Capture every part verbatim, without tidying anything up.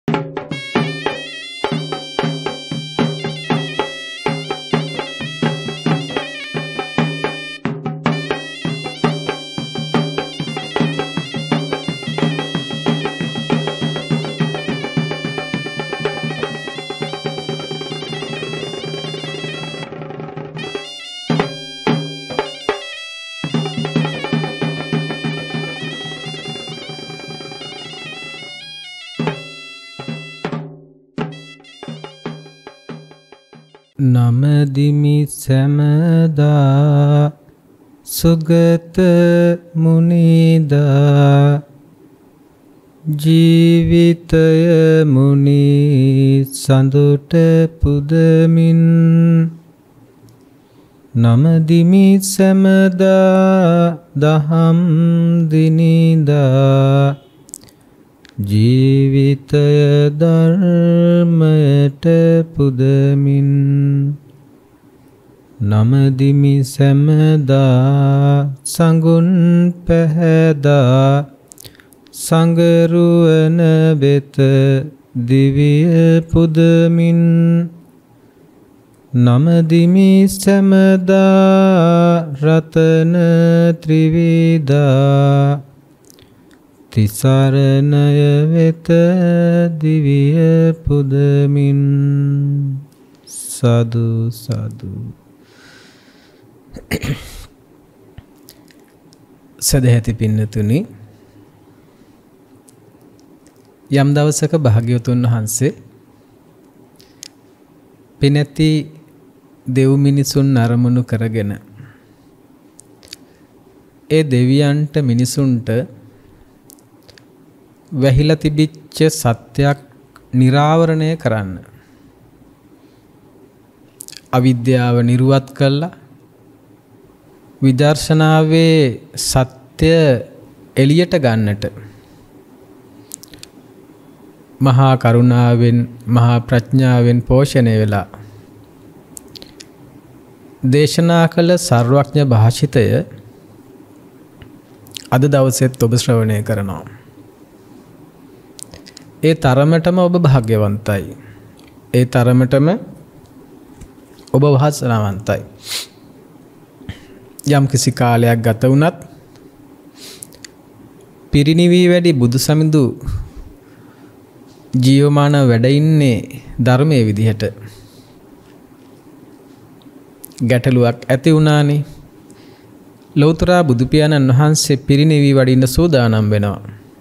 නමදිමි සැමදා සුගත මුනිදා ජීවිතය මුනි සඳුට පුදමින් නමදිමි සැමදා දහම් දිනිදා ජීවිතය ධර්මයට පුදමින් නමදිමි සැමදා සංගුන් පැහැදා සංගරුවන වෙත දිවිය පුදමින් නමදිමි සැමදා රතන ත්‍රිවිධා තිසරණය වෙත දිවිය පුදමින් සදු සදු. සදහැති පින්නතුනි, යම් දවසක භාග්‍යවතුන් වහන්සේ පිනැති දෙව් මිනිසුන් අරමුණු කරගෙන ඒ දෙවියන්ට මිනිසුන්ට වැහිලා තිබිච්ච සත්‍යයක් නිරාවරණය කරන්න, අවිද්‍යාව නිරුවත් කළා විදර්ශනාවේ සත්‍ය එළියට ගන්නට මහා කරුණාවෙන් මහා ප්‍රඥාවෙන් පෝෂණය වෙලා දේශනා කළ සර්වඥ භාෂිතය අද දවසෙත් ඔබ ශ්‍රවණය කරනවා. ඒ තරමටම ඔබ භාග්‍යවන්තයි. ඒ තරමටම ඔබ වාසනාවන්තයි. යම් කිසි කාලයක් ගත වුණත් පිරිනිවී වැඩි බුදු සමිඳු ජීවමාන වැඩ ඉන්නේ ධර්මයේ විදිහට. ගැටලුවක් ඇති වුණානේ. ලෞතර බුදු පියාණන් වහන්සේ පිරිනිවී වඩින්න සූදානම් වෙනවා.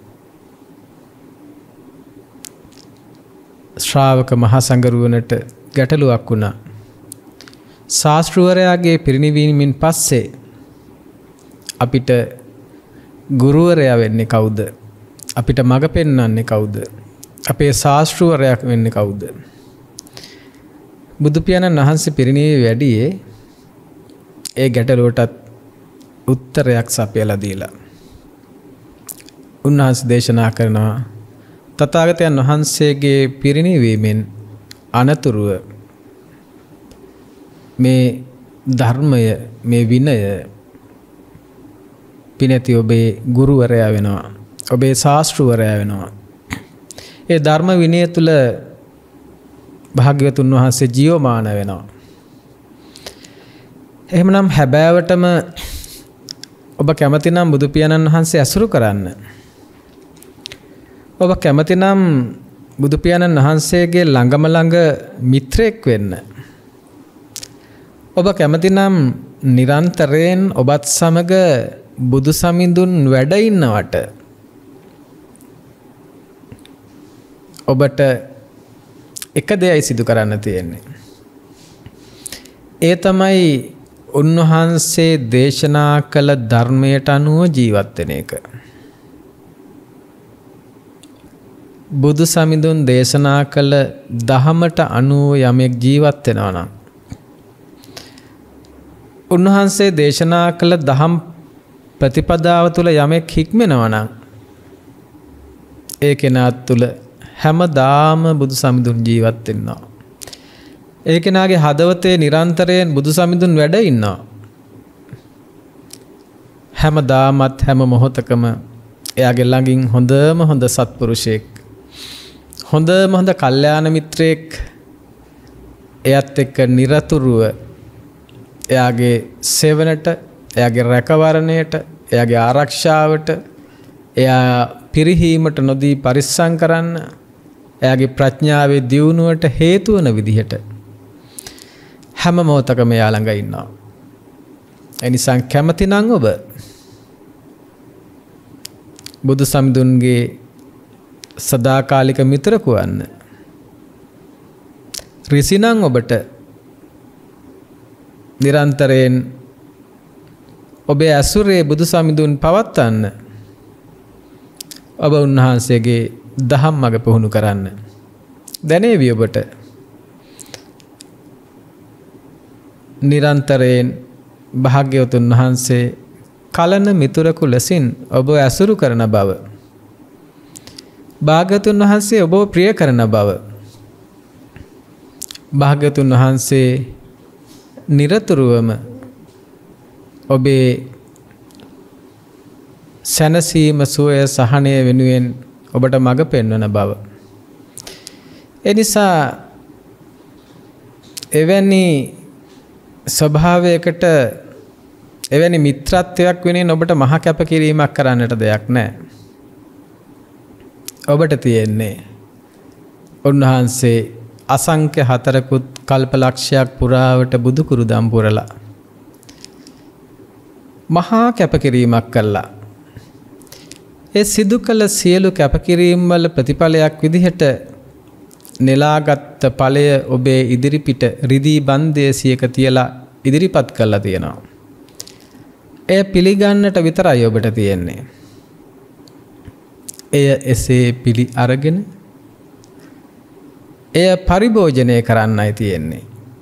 ශ්‍රාවක මහා සංඝරුවනට ගැටලුවක් වුණා. ශාස්ත්‍රවරයාගේ පිරිනිවීමෙන් පස්සේ අපිට ගුරුවරයා වෙන්නේ කවුද? අපිට මඟ පෙන්වන්නේ කවුද? අපේ ශාස්ත්‍රවරයා වෙන්නේ කවුද? බුදු පියාණන් වහන්සේ පිරිනිවී වැඩියේ ඒ ගැටලුවටත් උත්තරයක් සපයලා දීලා. උන්වහන්සේ දේශනා කරනවා තථාගතයන් වහන්සේගේ පිරිනිවීමෙන් අනතුරුව මේ ධර්මය, මේ විනය පිනැති ඔබේ ගුරුවරයා වෙනවා, ඔබේ ශාස්ත්‍රවරයා වෙනවා. ඒ ධර්ම විනය තුල භාග්‍යවතුන් වහන්සේ ජීවමාන වෙනවා. එහෙමනම් හැබෑවටම ඔබ කැමති නම් බුදු පියාණන් වහන්සේ ඇසුරු කරන්න. ඔබ කැමති නම් බුදු පියාණන් වහන්සේගේ ළඟම ළඟ මිත්‍රයෙක් වෙන්න. ඔබ කැමති නම් නිරන්තරයෙන් ඔබත් සමග බුදු සමිඳුන් වැඩ ඉන්නවට ඔබට එක දෙයයි සිදු කරන්න තියෙන්නේ. ඒ තමයි උන්වහන්සේ දේශනා කළ ධර්මයට අනුව ජීවත් වෙන එක. බුදු සමිඳුන් දේශනා කළ දහමට අනුව යමෙක් ජීවත් වෙනවා නම්, උන්වහන්සේ දේශනා කළ දහම් ප්‍රතිපදාව තුළ යමෙක් හික්මෙනවා නම්, ඒ කෙනා තුළ හැමදාම බුදු සමිඳුන් ජීවත් වෙනවා. ඒ කෙනාගේ හදවතේ නිරන්තරයෙන් බුදු සමිඳුන් වැඩ ඉන්නවා. හැමදාමත් හැම මොහොතකම එයාගේ ළඟින් හොඳම හොඳ සත්පුරුෂයෙක්, හොඳම හොඳ කල්යාණ මිත්‍රයෙක් එයත් එක්ක නිරතුරුව එයාගේ සේවනට, එයාගේ රැකවරණයට, එයාගේ ආරක්ෂාවට, එයා පිරිහීමට නොදී පරිස්සම් කරන්න, එයාගේ ප්‍රඥාවේ දියුණුවට හේතු වන විදිහට හැම මොහොතකම එයා ළඟ ඉන්නවා. ඒ නිසා කැමති නම් ඔබ බුදු සමිඳුන්ගේ සදාකාලික මිත්‍රකු වන්න. ඍෂි නම් ඔබට නිරන්තරයෙන් ඔබේ ඇසුරේ බුදු සමිඳුන් පවත්වන්න, ඔබ උන්වහන්සේගේ දහම් මඟ පුහුණු කරන්න. දැනේවි ඔබට නිරන්තරයෙන් භාග්‍යවතුන් වහන්සේ කලන මිතුරකු ලෙසින් ඔබ ඇසුරු කරන බව, භාග්‍යවතුන් වහන්සේ ඔබව ප්‍රිය කරන බව, භාග්‍යවතුන් වහන්සේ නිරතුරුවම ඔබේ සැනසීම, සුවය, සහනය වෙනුවෙන් ඔබට මඟ පෙන්වන බව. එනිසා එවැනි ස්වභාවයකට, එවැනි මිත්‍රත්වයක් වෙනුවෙන් ඔබට මහ කැපකිරීමක් කරන්නට දෙයක් නැහැ. ඔබට තියෙන්නේ උන්වහන්සේ අසංඛ්‍ය හතරකුත් කල්පලක්ෂයක් පුරාවට බුදු කුරුදම් පුරලා මහා කැපකිරීමක් කළා. ඒ සිදු කළ සියලු කැපකිරීම් වල ප්‍රතිඵලයක් විදිහට නෙලාගත් ඵලය ඔබේ ඉදිරිපිට රිදී බන්දේසියක තියලා ඉදිරිපත් කළා තියෙනවා. එය පිළිගන්නට විතරයි ඔබට තියෙන්නේ. එය එසේ පිළි අරගෙන එය පරිභෝජනය කරන්නයි තියෙන්නේ.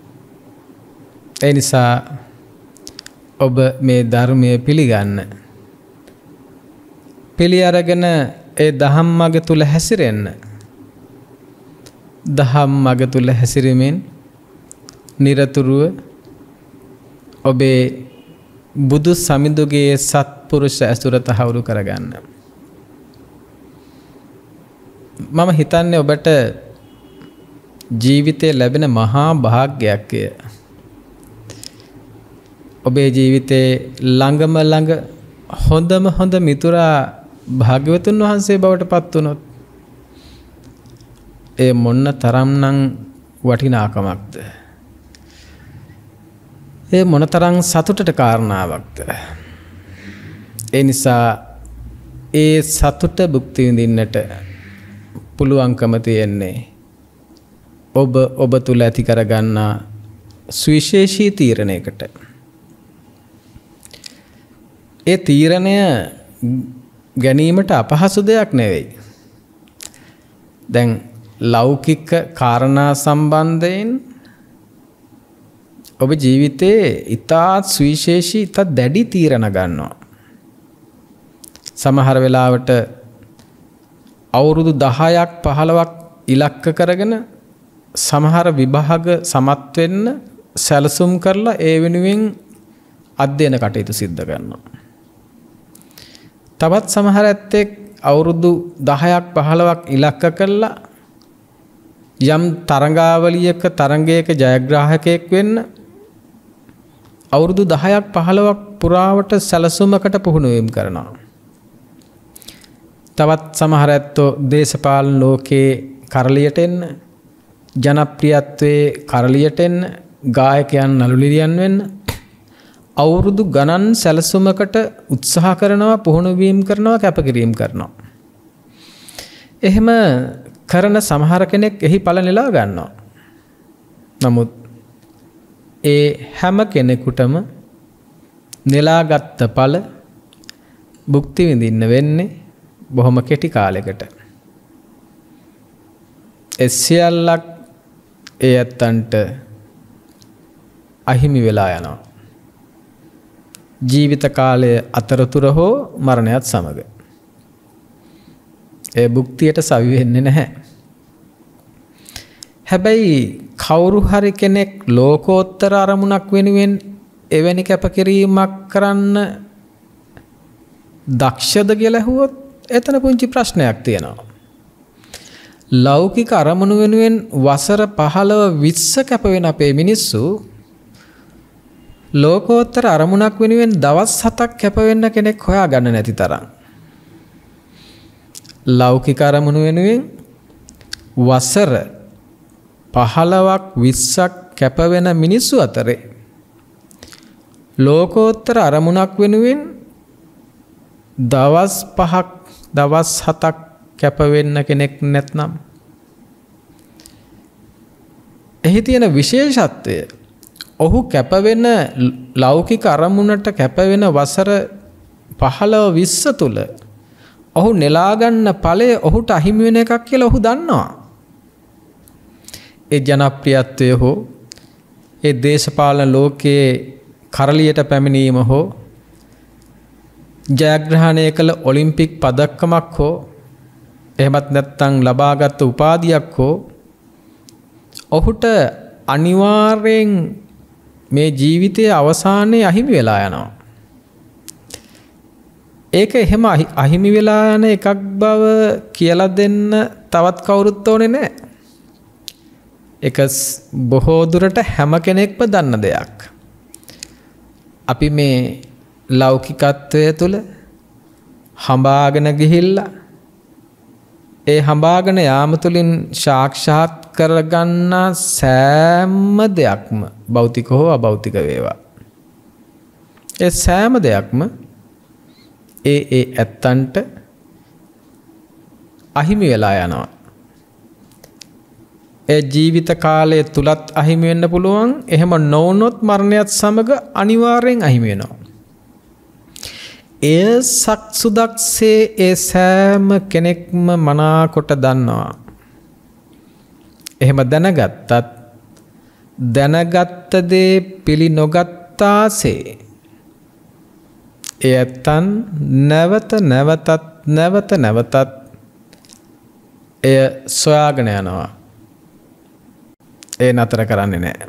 ඒ නිසා ඔබ මේ ධර්මය පිළිගන්න. පිළි අරගෙන ඒ දහම් මඟ තුල හැසිරෙන්න. දහම් මඟ තුල හැසිරීමෙන් නිරතුරුව ඔබේ බුදු සමිඳුගේ සත්පුරුෂ ඇසුර තහවුරු කරගන්න. මම හිතන්නේ ඔබට ජීවිතේ ලැබෙන මහා භාග්‍යයක් එය. ඔබේ ජීවිතේ ළඟම ළඟ හොඳම හොඳ මිතුරා භාග්‍යවතුන් වහන්සේ බවට පත් වුණොත් ඒ මොන්න තරම්නම් වටිනාකමක්ද? ඒ මොනතරම් සතුටට කාරණාවක්ද? ඒ නිසා ඒ සතුට භුක්ති විඳින්නට පුළුවන්කම තියෙන්නේ ඔබ ඔබ තුල ඇති කරගන්නා සුවිශේෂී තීරණයකට. ඒ තීරණය ගැනීමට අපහසු දෙයක් නෙවෙයි. දැන් ලෞකික කාරණා සම්බන්ධයෙන් ඔබ ජීවිතේ ඉතාත් සුවිශේෂී, ඉතාත් දැඩි තීරණ ගන්නවා. සමහර වෙලාවට අවුරුදු දහයක් පහළොවක් ඉලක්ක කරගෙන සමහර විභාග සමත් වෙන්න සැලසුම් කරලා ඒ වෙනුවෙන් අධ්‍යයන කටයුතු සිද්ධ කරනවා. තවත් සමහර ඇත්තෙක් අවුරුදු දහයක් පහළොවක් ඉලක්ක කරලා යම් තරඟාවලියක තරඟයක ජයග්‍රාහකයෙක් වෙන්න අවුරුදු දහයක් පහළොවක් පුරාවට සැලසුමකට පුහුණු වීම කරනවා. තවත් සමහර ඇත්තෝ දේශපාලන ලෝකයේ කරලියට එන්න, ජනප්‍රියත්වයේ කරලියට එන්න, ගායකයන් නළුනිළියන් වෙන්න අවුරුදු ගණන් සැලසුමකට උත්සාහ කරනවා, පුහුණු වීම කරනවා, කැපකිරීම කරනවා. එහෙම කරන සමහර කෙනෙක් එහි ඵල නෙලා ගන්නවා. නමුත් ඒ හැම කෙනෙකුටම නෙලාගත් ඵල භුක්ති විඳින්න වෙන්නේ බොහොම කෙටි කාලයකට. ඒ සියල්ලක් ඒ ඇත්තන්ට අහිමි වෙලා යනවා. ජීවිත කාලය අතරතුර හෝ මරණයත් සමග. ඒ භුක්තියට සවි වෙන්නේ නැහැ. හැබැයි කවුරු හරි කෙනෙක් ලෝකෝත්තර අරමුණක් වෙනුවෙන් එවැනි කැපකිරීමක් කරන්න දක්ෂද කියලා ඇහුවොත් එතන පුංචි ප්‍රශ්නයක් තියෙනවා. ලෞකික අරමුණු වෙනුවෙන් වසර පහළව විස්ස කැප වෙන අපේ මිනිස්සු ලෝකෝත්තර අරමුණක් වෙනුවෙන් දවස් හතක් කැප වෙන්න කෙනෙක් හොයාගන්න නැති තරම්. ලෞකික අරමුණු වෙනුවෙන් වසර පහළවක් විස්සක් කැප වෙන මිනිස්සු අතරේ ලෝකෝත්තර අරමුණක් වෙනුවෙන් දවස් පහක් දවස් හතක් කැප වෙන්න කෙනෙක් නැත්නම් එහි තියෙන විශේෂත්වය ඔහු කැප වෙන ලෞකික අරමුණට කැප වෙන වසර පහළව විස්ස තුල ඔහු නෙලා ගන්න ඵලය ඔහුට අහිමි වෙන එකක් කියලා ඔහු දන්නවා. ඒ ජනප්‍රියත්වය හෝ ඒ දේශපාලන ලෝකයේ කරලියට පැමිණීම හෝ ජයග්‍රහණය කළ ඔලිම්පික් පදක්කමක් හෝ එහෙමත් නැත්නම් ලබාගත් උපාධියක් හෝ ඔහුට අනිවාර්යෙන් මේ ජීවිතයේ අවසානයේ අහිමි වෙලා යනවා. ඒක එහෙම අහිමි වෙලා යන එකක් බව කියලා දෙන්න තවත් කවුරුත් ඕනේ නැහැ. ඒක බොහෝ දුරට හැම කෙනෙක්ම දන්න දෙයක්. අපි මේ ලෞකිකත්වය තුළ හඹාගෙන ගිහිල්ලා ඒ හඹාගෙන යාම තුළින් සාක්ෂාත් කරගන්න සෑම දෙයක්ම භෞතික හෝ අභෞතික වේවා. ඒ සෑම දෙයක්ම ඒ ඒ ඇත්තන්ට අහිමි වෙලා යනවා. ඒ ජීවිත කාලය තුලත් අහිමි වෙන්න පුළුවන්. එහෙම නොවුනොත් මරණයත් සමග අනිවාර්යෙන් අහිමි වෙනවා. එය සක්සුදක්සේ ඒ සෑම කෙනෙක්ම මනාකොට දන්නවා. එහෙම දැනගත්තත් දැනගත්ත දේ පිළි නොගත්තාසේ ඒ ඇත්තන් නැවත නැවතත් නැවත නැවතත් එය සොයාගෙන යනවා. ඒ නතර කරන්නේ නැහැ.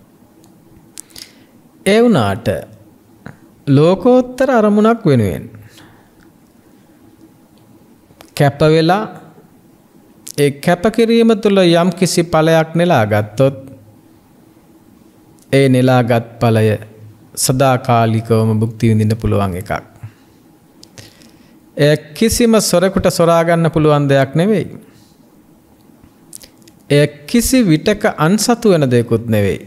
ඒ වුණාට ලෝකෝත්තර අරමුණක් වෙනුවෙන් කැප වෙලා ඒ කැපකිරීම තුළ යම් කිසි ඵලයක් නෙලා ගත්තොත් ඒ නෙලාගත් ඵලය සදාකාලිකවම භුක්ති විඳින්න පුළුවන් එකක්. ඒ කිසිම සොරෙකුට සොරා ගන්න පුළුවන් දෙයක් නෙවෙයි. ඒ කිසි විටක අන්සතු වෙන දෙයක්වත් නෙවෙයි.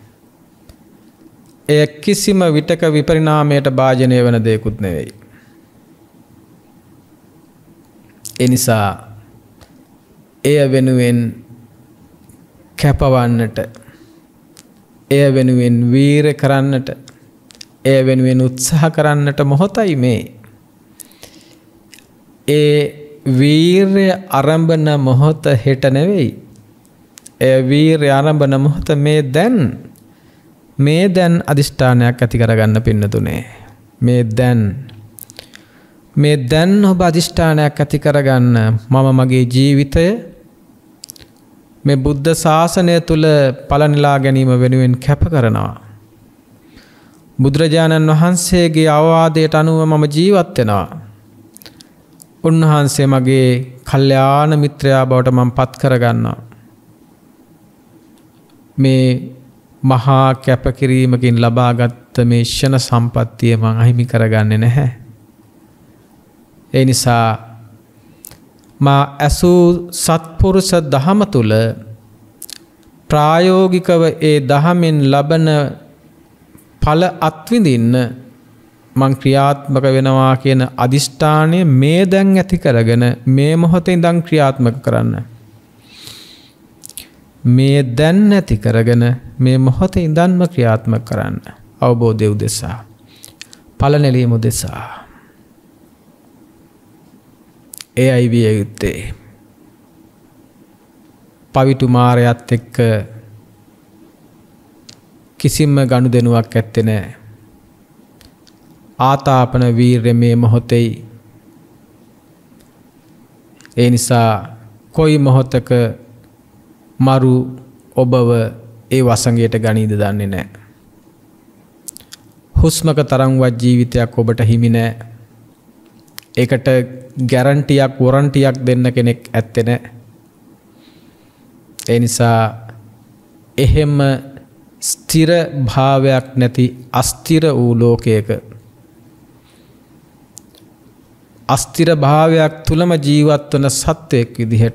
ඒ කිසිම විටක විපරිණාමයට භාජනය වෙන දෙයක්වත් නෙවෙයි. ඒ නිසා එය වෙනුවෙන් කැපවන්නට, එය වෙනුවෙන් වීර කරන්නට, එය වෙනුවෙන් උත්සාහ කරන්නට මොහොතයි මේ. ඒ වීරය ආරම්භන මොහොත හෙට නෙවෙයි. ඒ වීරය ආරම්භන මොහොත මේ දැන්. මේ දැන් අදිෂ්ඨානයක් ඇති කරගන්න පින්නතුනේ. මේ දැන් මේ දැන් ඔබ අදිෂ්ඨානයක් ඇති කරගන්න මම මගේ ජීවිතය මේ බුද්ධ ශාසනය තුල පලනිලා ගැනීම වෙනුවෙන් කැප කරනවා. බුදුරජාණන් වහන්සේගේ අවවාදයට අනුව මම ජීවත් වෙනවා. උන්වහන්සේ මගේ කල්යාණ මිත්‍රයා බවට මම පත් කරගන්නවා. මේ මහා කැපකිරීමකින් ලබාගත් මේ ක්ෂණ සම්පත්තිය මම අහිමි කරගන්නේ නැහැ. ඒ නිසා මා ඇසූ සත්පුරුෂ දහම තුල ප්‍රායෝගිකව ඒ දහමෙන් ලබන ඵල අත්විඳින්න මං ක්‍රියාත්මක වෙනවා කියන අදිෂ්ඨානය මේ දැන් ඇති කරගෙන මේ මොහොතේ ඉඳන් ක්‍රියාත්මක කරන්න. මේ දැන් ඇති කරගෙන මේ මොහොතේ ඉඳන්ම ක්‍රියාත්මක කරන්න. අවබෝධය උදෙසා, ඵල නෙලීම උදෙසා. එයයි විය යුත්තේ. පවිතු මාරයත් එක්ක කිසිම ගනුදෙනුවක් ඇත්තේ නැහැ. ආතාපන වීර්ය මේ මොහොතේ. ඒ නිසා කොයි මොහොතක මරු ඔබව ඒ වසඟයට ගනීද දන්නේ නැහැ. හුස්මක තරම්වත් ජීවිතයක් ඔබට හිමි නැහැ. ඒකට ගැරන්ටියක් වොරන්ටියක් දෙන්න කෙනෙක් ඇත්තේ නැහැ. ඒ නිසා එහෙම ස්ථිර භාවයක් නැති අස්ථිර වූ ලෝකයක අස්ථිර භාවයක් තුලම ජීවත් වන සත්වයක් විදිහට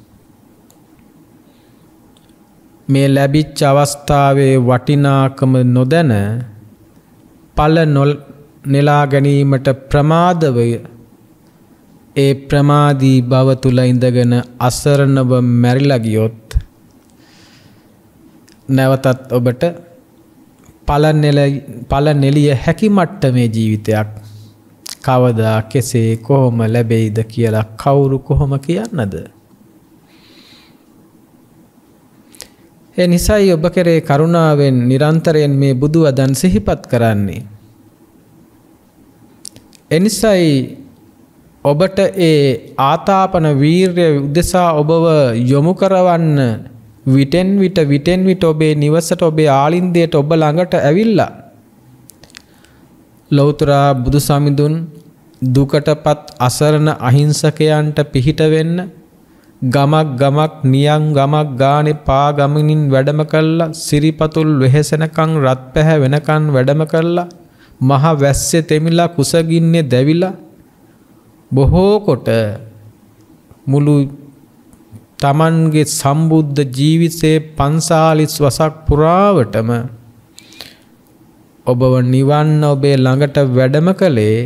මේ ලැබිච්ච අවස්ථාවේ වටිනාකම නොදැන ඵල නෙලා ගැනීමට ප්‍රමාදව ඒ ප්‍රමාදී භව තුල ඉඳගෙන අසරණව මැරිලා ගියොත් නැවතත් ඔබට ඵල නෙල ඵල නෙලිය හැකි මට්ටමේ ජීවිතයක් කවදා කෙසේ කොහොම ලැබෙයිද කියලා කවුරු කොහොම කියන්නද? ඒ නිසායි ඔබ කෙරේ කරුණාවෙන් නිරන්තරයෙන් මේ බුදු වදන් සිහිපත් කරන්නේ. ඒ නිසායි ඔබට ඒ ආතාපන වීර්ය උදෙසා ඔබව යොමු කරවන්න විටෙන් විට විටෙන් විට ඔබේ නිවසට ඔබේ ආලින්දයට ඔබ ළඟට ඇවිල්ලා ලෞතර බුදු සමිඳුන් දුකටපත් අසරණ අහිංසකයන්ට පිහිට වෙන්න ගමක් ගමක් නියම් ගමක් ගානේ පා ගමනින් වැඩම කළා සිරිපතුල් වෙහෙසෙනකන් රත් පැහැ වෙනකන් වැඩම කළා මහ වැස්සේ තෙමිලා කුසගින්නේ දැවිලා බොහෝ කොට මුළු තමන්ගේ සම්බුද්ධ ජීවිතයේ පන්සාලිස් වසක් පුරාවටම ඔබව නිවන්න ඔබේ ළඟට වැඩම කළේ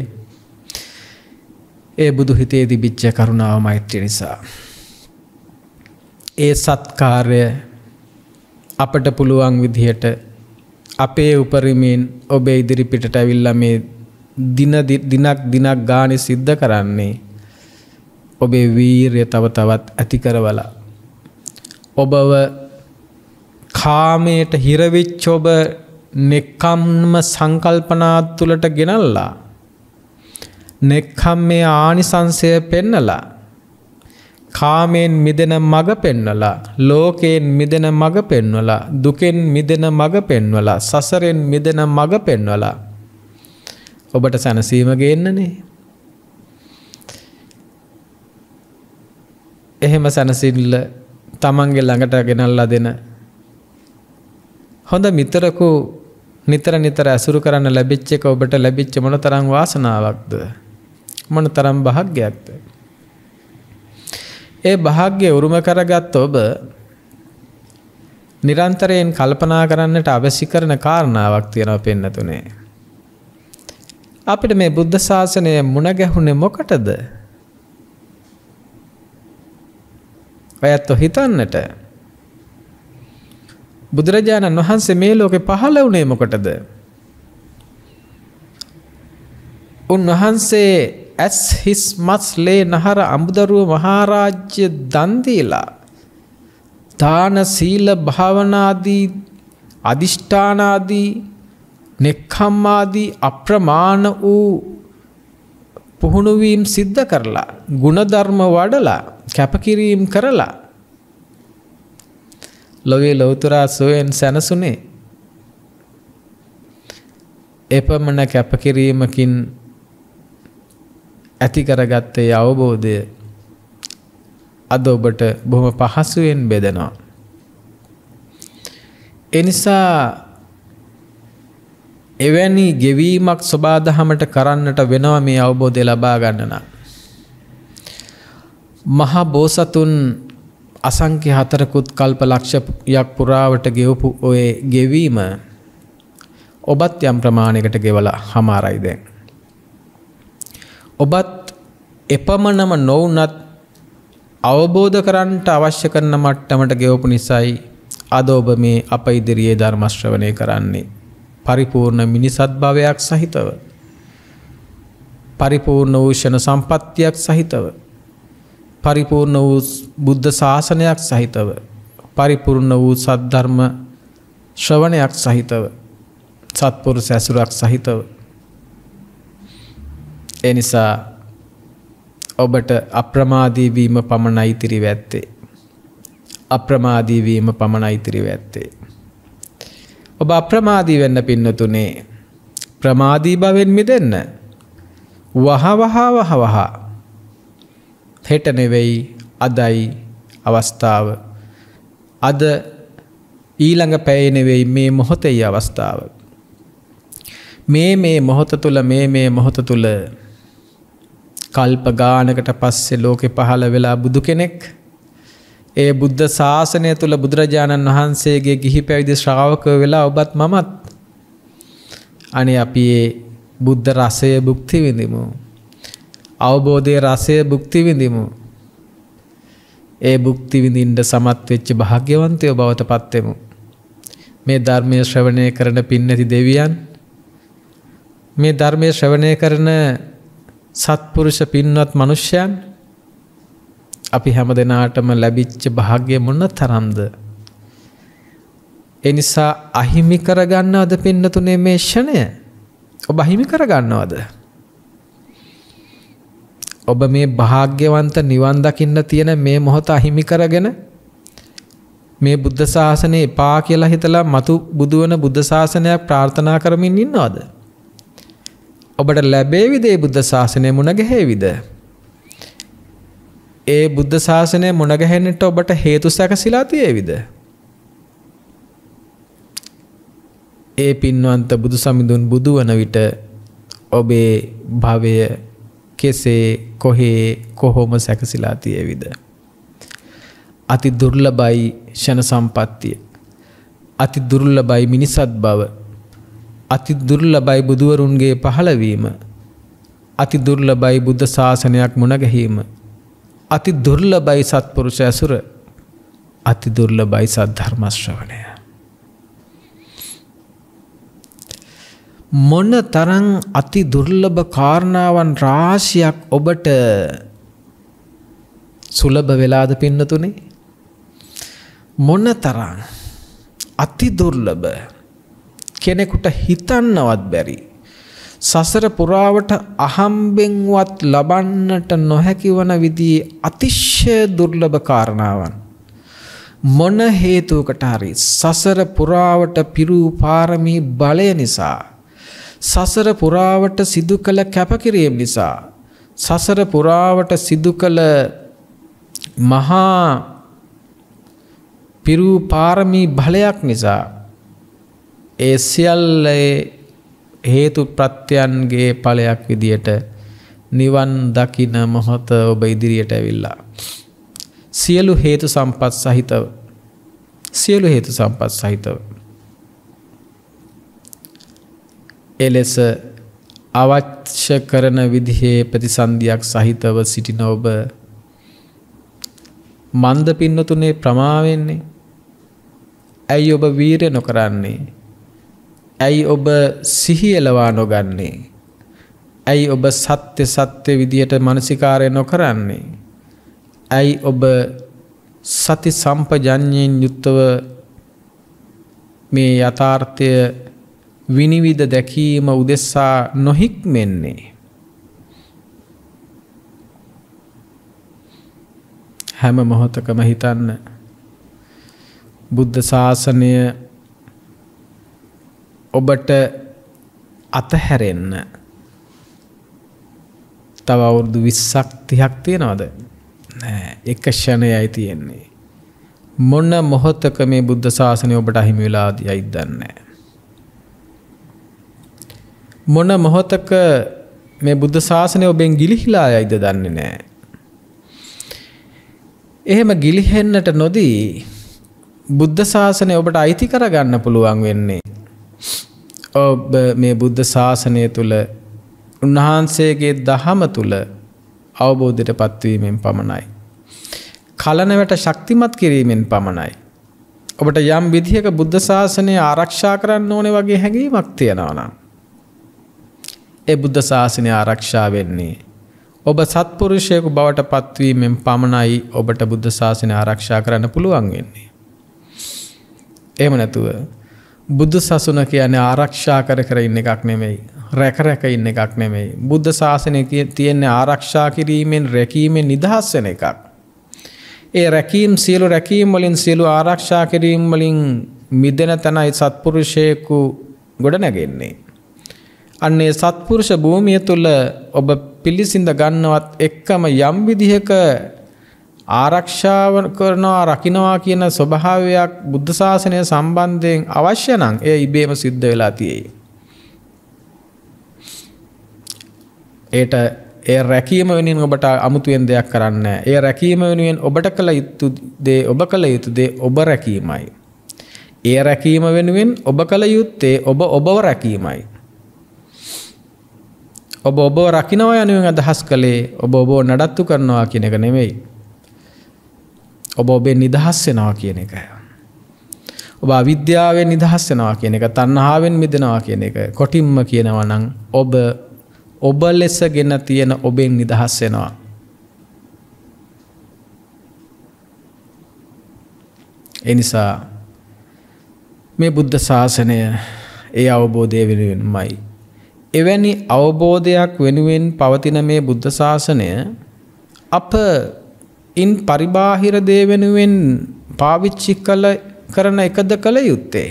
ඒ බුදු හිතේ තිබිච්ච කරුණාව මෛත්‍රිය නිසා. ඒ සත්කාරය අපට පුළුවන් විදිහට අපේ උපරිමයෙන් ඔබේ ඉදිරි පිටට ඇවිල්ලා මේ දින දිනක් දිනක් ගානේ සිද්ධ කරන්නේ ඔබේ වීරිය තව තවත් ඇති කරවලා ඔබව කාමයට හිරවිච්ච ඔබ නෙක්ඛම්ම සංකල්පනා තුලට ගෙනල්ලා නෙක්ඛම්මේ ආනිසංසය පෙන්නලා කාමයෙන් මිදෙන මඟ පෙන්වලා ලෝකයෙන් මිදෙන මඟ පෙන්වලා දුකෙන් මිදෙන මඟ පෙන්වලා සසරෙන් මිදෙන මඟ පෙන්වලා ඔබට සැනසීම ගේන්නනේ. එහෙම සැනසෙල්ල තමන්ගේ ළඟට ගෙනල්ලා දෙන හොඳ මිත්‍රකු නිතර නිතර ඇසුරු කරන්න ලැබිච්ච එක ඔබට ලැබිච්ච මොනතරම් වාසනාවක්ද මොනතරම් භාග්‍යයක්ද? ඒ භාග්‍ය උරුම කරගත් ඔබ නිරන්තරයෙන් කල්පනා කරන්නට අවශ්‍ය කරන කාරණාවක් තියෙනවා පෙන්නතුනේ. අපිට මේ බුද්ධ ශාසනය මුණ ගැහුනේ මොකටද? ඔයත් හිතන්නට බුදුරජාණන් වහන්සේ මේ ලෝකේ පහළ වුණේ මොකටද? උන්වහන්සේ ඇස් හිස් මස් ලේ නහර අමුදරුව මහරජ්‍ය දන් දීලා දාන සීල භාවනාදී අදිෂ්ඨානාදී නෙක්ඛම්මාදී අප්‍රමාණ වූ පුහුණු වීම සිද්ධ කරලා ගුණධර්ම වඩලා කැපකිරීම කරලා ලෝකේ ලෞතර සෝයන් සනසුනේ එපමණ කැපකිරීමකින් ඇති කරගත්තේ අවබෝධය අද ඔබට බොහොම පහසුවෙන් බෙදෙනවා. ඒ නිසා එවැනි ගෙවීමක් සබාදහමට කරන්නට වෙනවා මේ අවබෝධය ලබා ගන්න නම්. මහා බෝසතුන් අසංඛ්‍ය හතරකුත් කල්ප ලක්ෂයක් පුරාවට ගෙවපු ඔය ගෙවීම ඔබත් යම් ප්‍රමාණයකට ගෙවලා හමාරයි දැන්. ඔබත් එපමණම නොවුනත් අවබෝධ කරන්නට අවශ්‍ය කරන මට්ටමට ගෙවපු නිසායි අද ඔබ මේ අප ඉදිරියේ ධර්ම ශ්‍රවණය කරන්නේ පරිපූර්ණ මිනිසත් භවයක් සහිතව පරිපූර්ණ වූ ෂණ සම්පත්තියක් සහිතව පරිපූර්ණ වූ බුද්ධ ශාසනයක් සහිතව පරිපූර්ණ වූ සද්ධර්ම ශ්‍රවණයක් සහිතව සත්පුරුෂ ඇසුරක් සහිතව. ඒ නිසා ඔබට අප්‍රමාදී වීම පමණයි ඉතිරි වැත්තේ. අප්‍රමාදී වීම පමණයි ඉතිරි වැත්තේ. ඔබ අප්‍රමාදී වෙන්න පින්නතුනේ ප්‍රමාදී භවෙන් මිදෙන්න වහ වහ වහ වහ හෙට නෙවෙයි අදයි අවස්ථාව. අද ඊළඟ පැයේ නෙවෙයි මේ මොහොතේ අවස්ථාව. මේ මේ මොහොත තුල මේ මේ මොහොත තුල කල්ප ගානකට පස්සේ ලෝකේ පහළ වෙලා බුදු කෙනෙක් ඒ බුද්ධ ශාසනය තුල බුදුරජාණන් වහන්සේගේ ගිහි පැවිදි ශ්‍රාවකව වෙලා ඔබත් මමත් අනේ අපි ඒ බුද්ධ රසය භුක්ති විඳිමු. අවබෝධයේ රසය භුක්ති විඳිමු. ඒ භුක්ති විඳින්න සමත් වෙච්ච භාග්‍යවන්තයෝ බවට පත් වෙමු. මේ ධර්මයේ ශ්‍රවණය කරන පින්නති දෙවියන්, මේ ධර්මයේ ශ්‍රවණය කරන සත්පුරුෂ පින්වත් මිනිසයන්, අපි හැම දිනාටම ලැබිච්ච භාග්‍ය මොන තරම්ද? ඒ නිසා අහිමි කර ගන්නවද පින්නතුනේ මේ ෂණය? ඔබ අහිමි කර ගන්නවද? ඔබ මේ භාග්‍යවන්ත නිවන් දකින්න තියෙන මේ මොහොත අහිමි කරගෙන මේ බුද්ධ ශාසනය එපා කියලා හිතලා මතු බුදු වෙන බුද්ධ ශාසනයක් ප්‍රාර්ථනා කරමින් ඉන්නවද? ඔබට ලැබෙවිද මේ බුද්ධ ශාසනය මුණ ගැහෙවිද? ඒ බුද්ධ ශාසනය මුණ ගැහෙන්නට ඔබට හේතු සැකසීලා තියෙවිද? ඒ පින්වන්ත බුදු සමිඳුන් බුදු වන විට ඔබේ භවය කෙසේ කොහේ කොහොම සැකසීලා තියෙවිද? අති දුර්ලභයි ෂණ සම්පත්තිය, අති දුර්ලභයි මිනිසත් බව, අති දුර්ලභයි බුදුවරුන්ගේ පහළවීම, අති දුර්ලභයි බුද්ධ ශාසනයක් මුණ ගැහිම, අති දුර්ලභයි සත්පුරුෂ ඇසුර, අති දුර්ලභයි සද්ධර්ම ශ්‍රවණය. මොන තරම් අති දුර්ලභ කාරණාවන් රාශියක් ඔබට සුලභ වෙලාද පින්නතුනේ? මොන තරම් අති දුර්ලභ, කෙනෙකුට හිතන්නවත් බැරි, සසර පුරාවට අහම්බෙන්වත් ලබන්නට නොහැකි වන විදිහේ අතිශය දුර්ලභ කාරණාවන් මොන හේතුවකට හරි සසර පුරාවට පිරූ පාරමී බලය නිසා, සසර පුරාවට සිදු කළ කැපකිරීම නිසා, සසර පුරාවට සිදු කළ මහා පිරූ පාරමී බලයක් නිසා ඒ සියල්ලේ හේතු ප්‍රත්‍යයන්ගේ ඵලයක් විදියට නිවන් දකින මොහොත ඔබ ඉදිරියට ඇවිල්ලා සියලු හේතු සම්පත් සහිතව සියලු හේතු සම්පත් සහිතව එලෙස අවශ්‍ය කරන විදිහේ ප්‍රතිසන්දියක් සහිතව සිටින ඔබ මන්ද පින්නතුනේ ප්‍රමා වෙන්නේ? ඇයි ඔබ වීරය නොකරන්නේ? ඇයි ඔබ සිහිය ලවා නොගන්නේ? ඇයි ඔබ සත්‍ය සත්‍ය විදියට මානසිකාරය නොකරන්නේ? ඇයි ඔබ සති සම්පජඤ්ඤයෙන් යුක්තව මේ යථාර්ථය විනිවිද දැකීම උදෙසා නොහික්මෙන්නේ? හැම මොහොතකම හිතන්න, බුද්ධ ශාසනය ඔබට අතහැරෙන්න තව අවුරුදු විස්සක් තිහක් තියනවද? නෑ, එක ක්ෂණයයි තියෙන්නේ. මොන මොහොතක මේ බුද්ධ ශාසනය ඔබට අහිමි වෙලාද යයිද දන්නේ නෑ. මොන මොහොතක මේ බුද්ධ ශාසනය ඔබෙන් ගිලිහිලා යයිද දන්නේ නෑ. එහෙම ගිලිහෙන්නට නොදී බුද්ධ ශාසනය ඔබට අයිති කරගන්න පුළුවන් වෙන්නේ ඔබ මේ බුද්ධ ශාසනය තුල උන්වහන්සේගේ දහම තුල අවබෝධයට පත්වීමෙන් පමණයි. කලනවට ශක්තිමත් කිරීමෙන් පමණයි. ඔබට යම් විදිහක බුද්ධ ශාසනය ආරක්ෂා කරන්න ඕනේ වගේ හැඟීමක් තියෙනවා නම් ඒ බුද්ධ ශාසනය ආරක්ෂා වෙන්නේ ඔබ සත්පුරුෂයෙකු බවට පත්වීමෙන් පමණයි. ඔබට බුද්ධ ශාසනය ආරක්ෂා කරන්න පුළුවන් වෙන්නේ. එහෙම නැතුව බුදු සසුන කියන්නේ ආරක්ෂා කර කර ඉන්න එකක් නෙමෙයි, රැක රැක ඉන්න එකක් නෙමෙයි. බුද්ධ ශාසනය තියෙන්නේ ආරක්ෂා කිරීමෙන්, රැකීමෙන් නිදහස් වෙන එකක්. ඒ රැකීම් සියලු රැකීම් වලින්, සියලු ආරක්ෂා කිරීම වලින් මිදෙන තැනයි සත්පුරුෂයෙකු ගොඩ නැගෙන්නේ. අන්නේ සත්පුරුෂ භූමිය තුල ඔබ පිළිසිඳ ගන්නවත් එක්කම යම් විදිහක ආරක්ෂාව කරනවා රකින්නවා කියන ස්වභාවයක් බුද්ධ ශාසනය සම්බන්ධයෙන් අවශ්‍ය නම් එය ඉබේම සිද්ධ වෙලා තියෙයි. ඒට ඒ රැකීම වෙනුවෙන් ඔබට අමුතුවෙන් දෙයක් කරන්න නැහැ. ඒ රැකීම වෙනුවෙන් ඔබට කළ යුතු දේ ඔබ කළ යුතු දේ ඔබ රැකීමයි. ඒ රැකීම වෙනුවෙන් ඔබ කළ යුත්තේ ඔබ ඔබව රැකීමයි. ඔබ ඔබව රකින්නවා යනුවෙන් අදහස් කළේ ඔබ ඔබව නඩත්තු කරනවා කියන එක නෙමෙයි. ඔබ ඔබෙන් නිදහස් වෙනවා කියන එක. ඔබ අවිද්‍යාවෙන් නිදහස් වෙනවා කියන එක, තණ්හාවෙන් මිදෙනවා කියන එක. කොටින්ම කියනවා නම් ඔබ ඔබ ලෙසගෙන තියෙන ඔබෙන් නිදහස් වෙනවා. ඒ නිසා මේ බුද්ධ ශාසනය ඒ අවබෝධය වෙනුවෙන්මයි. එවැනි අවබෝධයක් වෙනුවෙන් පවතින මේ බුද්ධ ශාසනය අප ඉන් පරිබාහිර දේ වෙනුවෙන් පාවිච්චි කළ කරන එකද කළ යුත්තේ.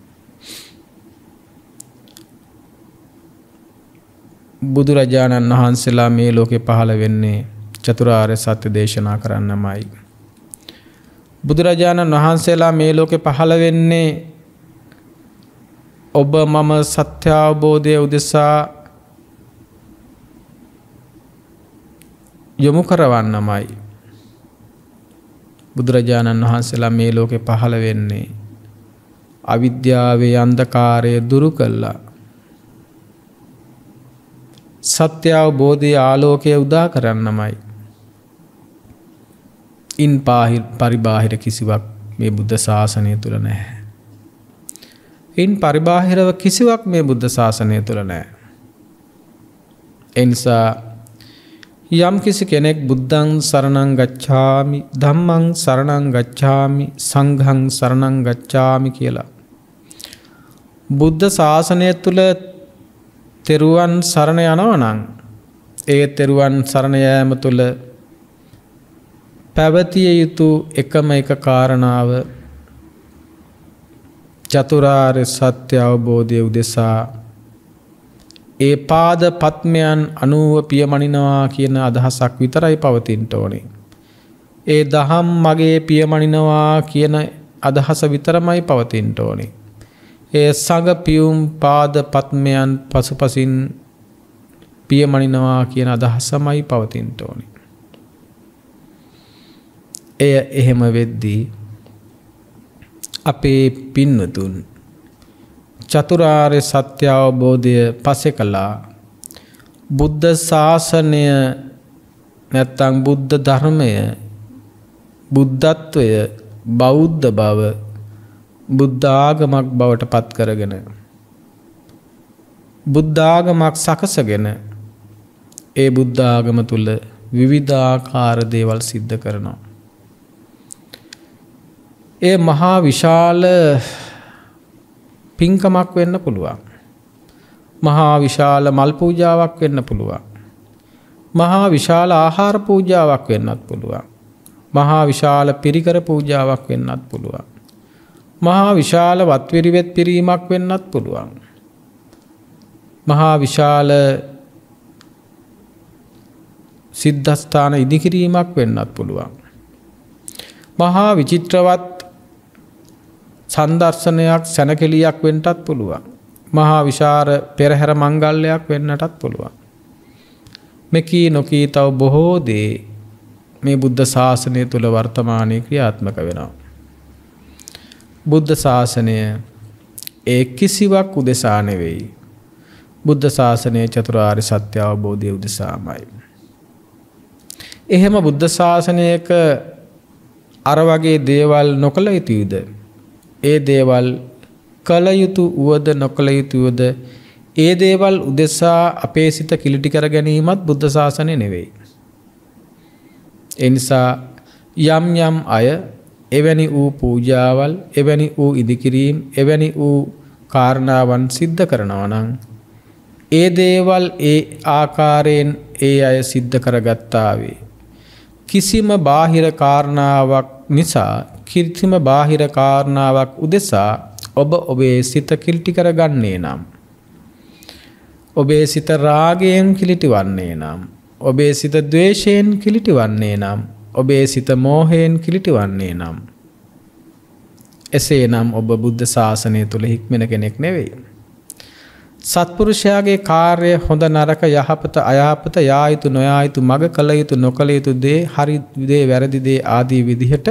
බුදුරජාණන් වහන්සේලා මේ ලෝකේ පහළ වෙන්නේ චතුරාර්ය සත්‍ය දේශනා කරන්නමයි. බුදුරජාණන් වහන්සේලා මේ ලෝකේ පහළ වෙන්නේ ඔබ මම සත්‍ය අවබෝධය උදෙසා යොමු කරවන්නමයි. බුදුරජාණන් වහන්සේලා මේ ලෝකේ පහළ වෙන්නේ අවිද්‍යාවේ අන්ධකාරය දුරු කළා. සත්‍ය අවබෝධයේ ආලෝකය උදා කරන්නමයි. ඉන් පරිබාහිර කිසිවක් මේ බුද්ධ ශාසනය තුල නැහැ. ඉන් පරිබාහිරව කිසිවක් මේ බුද්ධ ශාසනය තුල නැහැ. ඒ නිසා යම් කිසි කෙනෙක් බුද්ධං සරණං ගච්ඡාමි, ධම්මං සරණං ගච්ඡාමි, සංඝං සරණං ගච්ඡාමි කියලා බුද්ධ ශාසනය තුල තෙරුවන් සරණ යනවා නම් ඒ තෙරුවන් සරණ යාම තුළ පැවතිය යුතු එකම එක කාරණාව චතුරාර්ය සත්‍ය අවබෝධය උදෙසා ඒ පාද පත්මයන් අනුව පියමනිනවා කියන අදහසක් විතරයි පවතින්න ඕනේ. ඒ දහම් මගේ පියමනිනවා කියන අදහස විතරමයි පවතින්න ඕනේ. ඒ සංඝ පියුම් පාද පත්මයන් පසුපසින් පියමනිනවා කියන අදහසමයි පවතින්න ඕනේ. එය එහෙම වෙද්දී අපේ පින්වතුන් චතුරාර්ය සත්‍ය අවබෝධය පසේ කළා. බුද්ධ ශාසනය නැත්නම් බුද්ධ ධර්මය, බුද්ධත්වය, බෞද්ධ බව බුද්ධ ආගමක් බවට පත් කරගෙන බුද්ධ ආගමක් සකසගෙන ඒ බුද්ධ ආගම තුල විවිධාකාර දේවල් සිද්ධ කරනවා. ඒ මහා විශාල පින්කමක් වෙන්න පුළුවන්. මහා විශාල මල් පූජාවක් වෙන්න පුළුවන්. මහා විශාල ආහාර පූජාවක් වෙන්නත් පුළුවන්. මහා විශාල පිරිකර පූජාවක් වෙන්නත් පුළුවන්. මහා විශාල වත්විරිවෙත් පිරීමක් වෙන්නත් පුළුවන්. මහා විශාල සිද්ධාස්ථාන ඉදිකිරීමක් වෙන්නත් පුළුවන්. මහා විචිත්‍රවත් සම්දර්ශනයක් සැනකෙලියක් වෙන්නත් පුළුවන්. මහා විශාල පෙරහැර මංගල්‍යයක් වෙන්නටත් පුළුවන්. මෙකී නොකී තව බොහෝ දේ මේ බුද්ධ ශාසනය තුල වර්තමානයේ ක්‍රියාත්මක වෙනවා. බුද්ධ ශාසනය ඒ කිසිවක් උදෙසා නෙවෙයි. බුද්ධ ශාසනය චතුරාර්ය සත්‍ය අවබෝධය උදෙසාමයි. එහෙම බුද්ධ ශාසනයක අර වගේ දේවල් නොකළ යුතුද? ඒ දේවල් කළ යුතු උවද නොකළ යුතුද? ඒ දේවල් උදෙසා අපේ සිත කිලිටි කර ගැනීමත් බුද්ධ ශාසනය නෙවෙයි. ඒ නිසා යම් යම් අය එවැනි වූ පූජාවල්, එවැනි වූ ඉදිකිරීම්, එවැනි වූ කාරණාවන් සිද්ධ කරනවා නම් ඒ දේවල් ඒ ආකාරයෙන් ඒ අය සිද්ධ කරගත්තා වේ. කිසිම බාහිර කාරණාවක් නිසා, කිසිම බාහිර කාරණාවක් උදෙසා ඔබ ඔබේ සිත කිලිටි කරගන්නේ නම්, ඔබේ සිත රාගයෙන් කිලිටිවන්නේ නම්, ඔබේ සිත ද්වේෂයෙන් කිලිටිවන්නේ නම් ඔබේ සිත මෝහයෙන් කිලිටවන්නේ නම් එසේනම් ඔබ බුද්ධ ශාසනය තුල හික්මෙන කෙනෙක් නෙවෙයි. සත්පුරුෂයාගේ කාර්ය හොඳ නරක යහපත අයහපත යා යුතු නොයා යුතු මඟ කළ යුතු නොකළ යුතු දේ හරි දේ වැරදි දේ ආදී විදිහට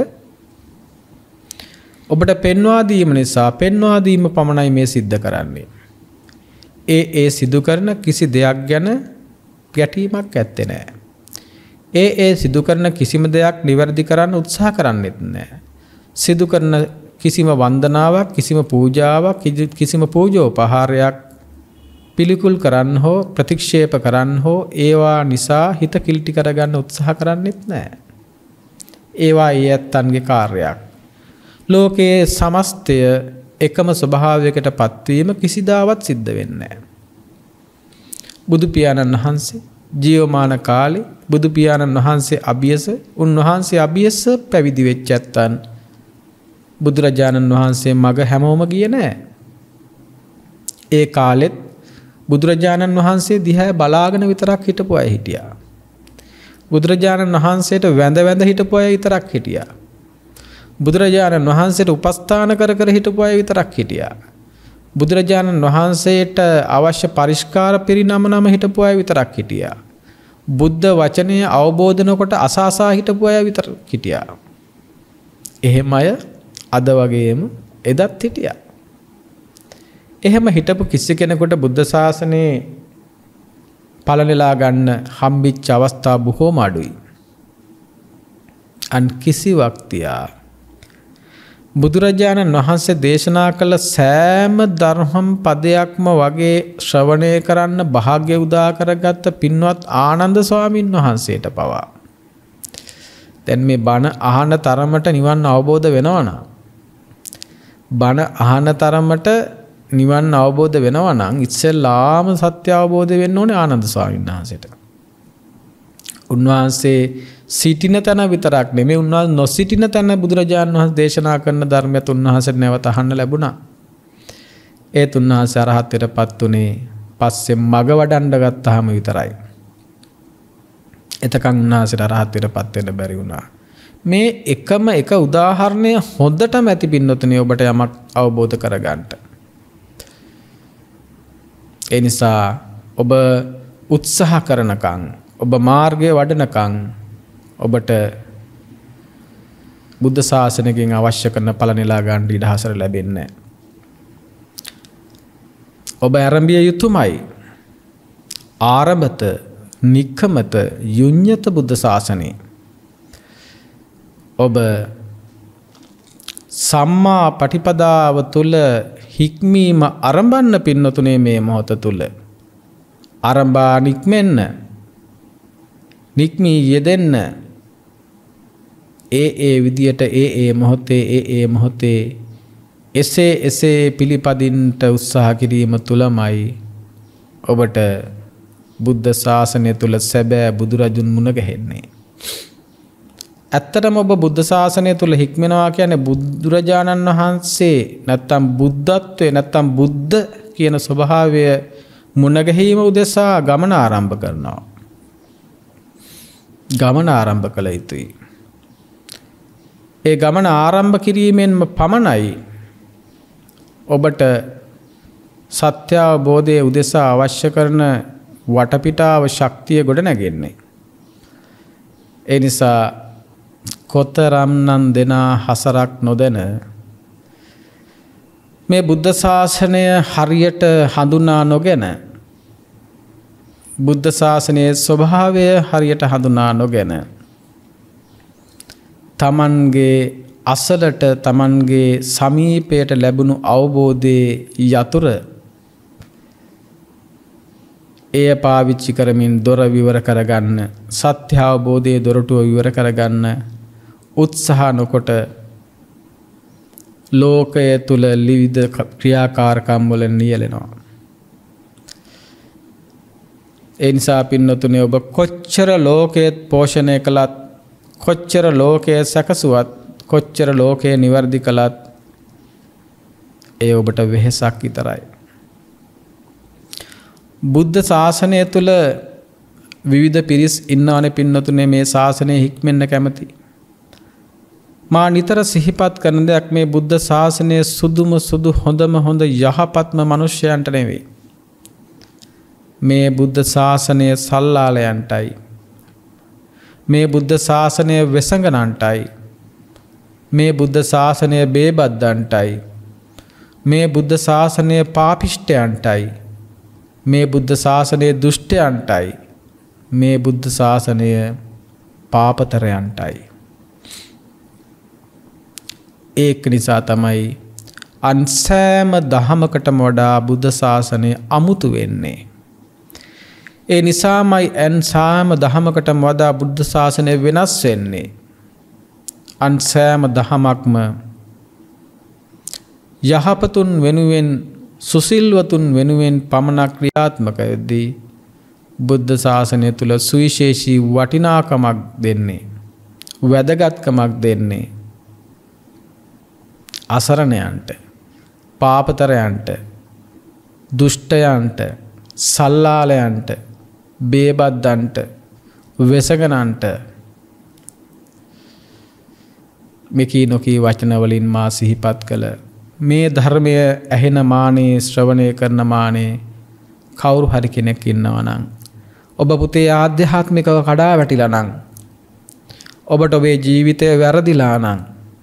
ඔබට පෙන්වා දීම නිසා පෙන්වා දීම පමණයි මේ සිද්ධ කරන්නේ. ඒ ඒ සිදු කරන කිසි දෙයක් ගැන ගැටීමක් ඇත්තේ නැහැ. ඒ ඒ සිදු කරන කිසිම දෙයක් නිවැරදි කරන්න උත්සාහ කරන්නෙත් නැහැ. සිදු කරන කිසිම වන්දනාවක් කිසිම පූජාවක් කිසිම පූජෝපහාරයක් පිළිකුල් කරන්න හෝ ප්‍රතික්ෂේප කරන්න හෝ ඒවා නිසා හිත කිලිටි කරගන්න උත්සාහ කරන්නෙත් නැහැ. ඒවා ඒ ඇත්තන්ගේ කාර්යයක්. ලෝකයේ සමස්තය එකම ස්වභාවයකට පත්වීම කිසිදාවත් සිද්ධ වෙන්නේ නැහැ. බුදු පියාණන් වහන්සේ ජීවමාන කාලේ බුදු පියාණන් වහන්සේ අභියස උන්වහන්සේ අභියස පැවිදි වෙච්ච ඇත්තන් බුදුරජාණන් වහන්සේ මග හැමෝම ගියේ නැහැ. ඒ කාලෙත් බුදුරජාණන් වහන්සේ දිහා බලාගෙන විතරක් හිටපු අය හිටියා. බුදුරජාණන් වහන්සේට වැඳ වැඳ හිටපු අය විතරක් හිටියා. බුදුරජාණන් වහන්සේට උපස්ථාන කර කර හිටපු අය විතරක් හිටියා. බුදුරජාණන් වහන්සේට අවශ්‍ය පරිස්කාර පිරිනමනම හිටපු අය විතරක් හිටියා. බුද්ධ වචනය අවබෝධ නොකොට අසාසා හිටපු අය විතරක් හිටියා. එහෙම අය අද වගේම එදත් හිටියා. එහෙම හිටපු කිසි කෙනෙකුට බුද්ධ ශාසනයේ පළනෙලා ගන්න හම්බිච්ච අවස්ථා බොහෝම අඩුයි. අන් කිසිවක් තියා බුදුරජාණන් වහන්සේ දේශනා කළ සෑම ධර්ම පදයක්ම වගේ ශ්‍රවණය කරන්න භාග්‍ය උදා කරගත්ත පින්වත් ආනන්ද ස්වාමීන් වහන්සේට පවා දැන් මේ බණ අහන තරමට නිවන් අවබෝධ වෙනවා නම් බණ අහන තරමට නිවන් අවබෝධ වෙනවා නම් ඉස්සෙල්ලාම සත්‍ය අවබෝධ වෙන්න ඕනේ ආනන්ද ස්වාමීන් වහන්සේට. උන්වහන්සේ සිටින තැන විතරක් නෙමෙයි උන්වහන්සේ නොසිටින තැන බුදුරජාණන් වහන්සේ දේශනා කරන ධර්මයත් උන්වහන්සේට නැවත අහන්න ලැබුණා. ඒත් උන්වහන්සේ අරහත්ත්වයටපත් උනේ පස්සේ මග වඩන්න ගත්තාම විතරයි. එතකන් උන්වහන්සේට අරහත්ත්වයටපත් වෙන්න බැරි වුණා. මේ එකම එක උදාහරණය හොඳටම ඇති පින්නතුනේ ඔබට යමක් අවබෝධ කරගන්න. ඒ නිසා ඔබ උත්සාහ කරනකම් ඔබ මාර්ගයේ වඩනකම් ඔබට බුද්ධ ශාසනයෙන් අවශ්‍ය කරන ඵල නෙලා ගන්න ඉඩ හසර ලැබෙන්නේ නැහැ. ඔබ ආරම්භය යුතුයමයි. ආරම්භත නික්කමත යුඤ්ඤත බුද්ධ ශාසනය. ඔබ සම්මා පටිපදාව තුල හික්මීම ආරම්භන්න පින්නතුනේ මේ මොහොත තුල ආරම්භා නික්මෙන්න නික්මී යෙදෙන්න ඒ ඒ විදියට ඒ ඒ මොහොතේ ඒ ඒ මොහොතේ එසේ එසේ පිළිපදින්නට උත්සාහ කිරීම තුලමයි ඔබට බුද්ධ ශාසනය තුල සැබෑ බුදුරජුන් මුණ ගැහෙන්නේ. ඇත්තටම ඔබ බුද්ධ ශාසනය තුල හික්මනවා කියන්නේ බුදුරජාණන් වහන්සේ නැත්තම් බුද්ධත්වයේ නැත්තම් බුද්ධ කියන ස්වභාවය මුණ ගැහිම උදෙසා ගමන ආරම්භ කරනවා. ගමන ආරම්භ කළ යුතුයි. ඒ ගමන ආරම්භ කිරීමෙන්ම පමණයි ඔබට සත්‍ය අවබෝධයේ උදෙසා අවශ්‍ය කරන වටපිටාව ශක්තිය ගොඩ නැගෙන්නේ. ඒ නිසා කොතරම්නම් දෙනා හසරක් නොදැන මේ බුද්ධ ශාසනය හරියට හඳුනා නොගෙන බුද්ධ ශාසනයේ ස්වභාවය හරියට හඳුනා නොගෙන තමන්ගේ අසලට තමන්ගේ සමීපයට ලැබුණු අවබෝධයේ යතුරු එය පාවිච්චි කරමින් දොර විවර කරගන්න සත්‍ය අවබෝධයේ දොරටුව විවර කරගන්න උත්සාහ නොකොට ලෝකය තුල විවිධ ක්‍රියාකාරකම් වල නියැලෙනවා. ඒ නිසා පින්නතුනේ ඔබ කොච්චර ලෝකයේ පෝෂණය කළත් කොච්චර ලෝකයේ සැකසුවත් කොච්චර ලෝකයේ නිවර්දි කළත් ඒ ඔබට වෙහෙසක් විතරයි. බුද්ධ ශාසනය තුල විවිධ පිරිස් ඉන්නවනේ පින්නතුනේ මේ ශාසනය හික්මෙන්න කැමති. මා නිතර සිහිපත් කරන දෙයක් මේ බුද්ධ ශාසනය සුදුම සුදු හොඳම හොඳ යහපත්ම මිනිසයන්ට නෙවෙයි. මේ බුද්ධ ශාසනය සල්ලාලයන්ටයි. මේ බුද්ධ ශාසනය වෙසඟනන්ටයි. මේ බුද්ධ ශාසනය බේබද්දන්ටයි. මේ බුද්ධ ශාසනය පාපිෂ්ඨයන්ටයි. මේ බුද්ධ ශාසනය දුෂ්ටයන්ටයි. මේ බුද්ධ ශාසනය පාපතරයන්ටයි. ඒක නිසා තමයි අන් සෑම දහමකටම වඩා බුද්ධ ශාසනය අමුතු වෙන්නේ. ඒ නිසාමයි අන් සෑම දහමකටම වඩා බුද්ධ ශාසනය වෙනස් වෙන්නේ. අන් සෑම දහමක්ම යහපතුන් වෙනුවෙන් සුසිල්වතුන් වෙනුවෙන් පමණක් ක්‍රියාත්මක වෙද්දී බුද්ධ ශාසනය තුල සුවිශේෂී වටිනාකමක් දෙන්නේ, වැදගත්කමක් දෙන්නේ අසරණයන්ට, පාපතරයන්ට, දුෂ්ටයන්ට, සල්ලාලයන්ට, බේබද්දන්ට, වෙසගනන්ට. මෙකී නොකී වචන වලින් මා සිහිපත් කළ මේ ධර්මය ඇහෙන මානේ, ශ්‍රවණය කරන මානේ කවුරු හරි කෙනෙක් ඉන්නවා නම්, ඔබ පුතේ ආධ්‍යාත්මිකව කඩා වැටිලා නම්, ඔබට ඔබේ ජීවිතය වැරදිලා නම්,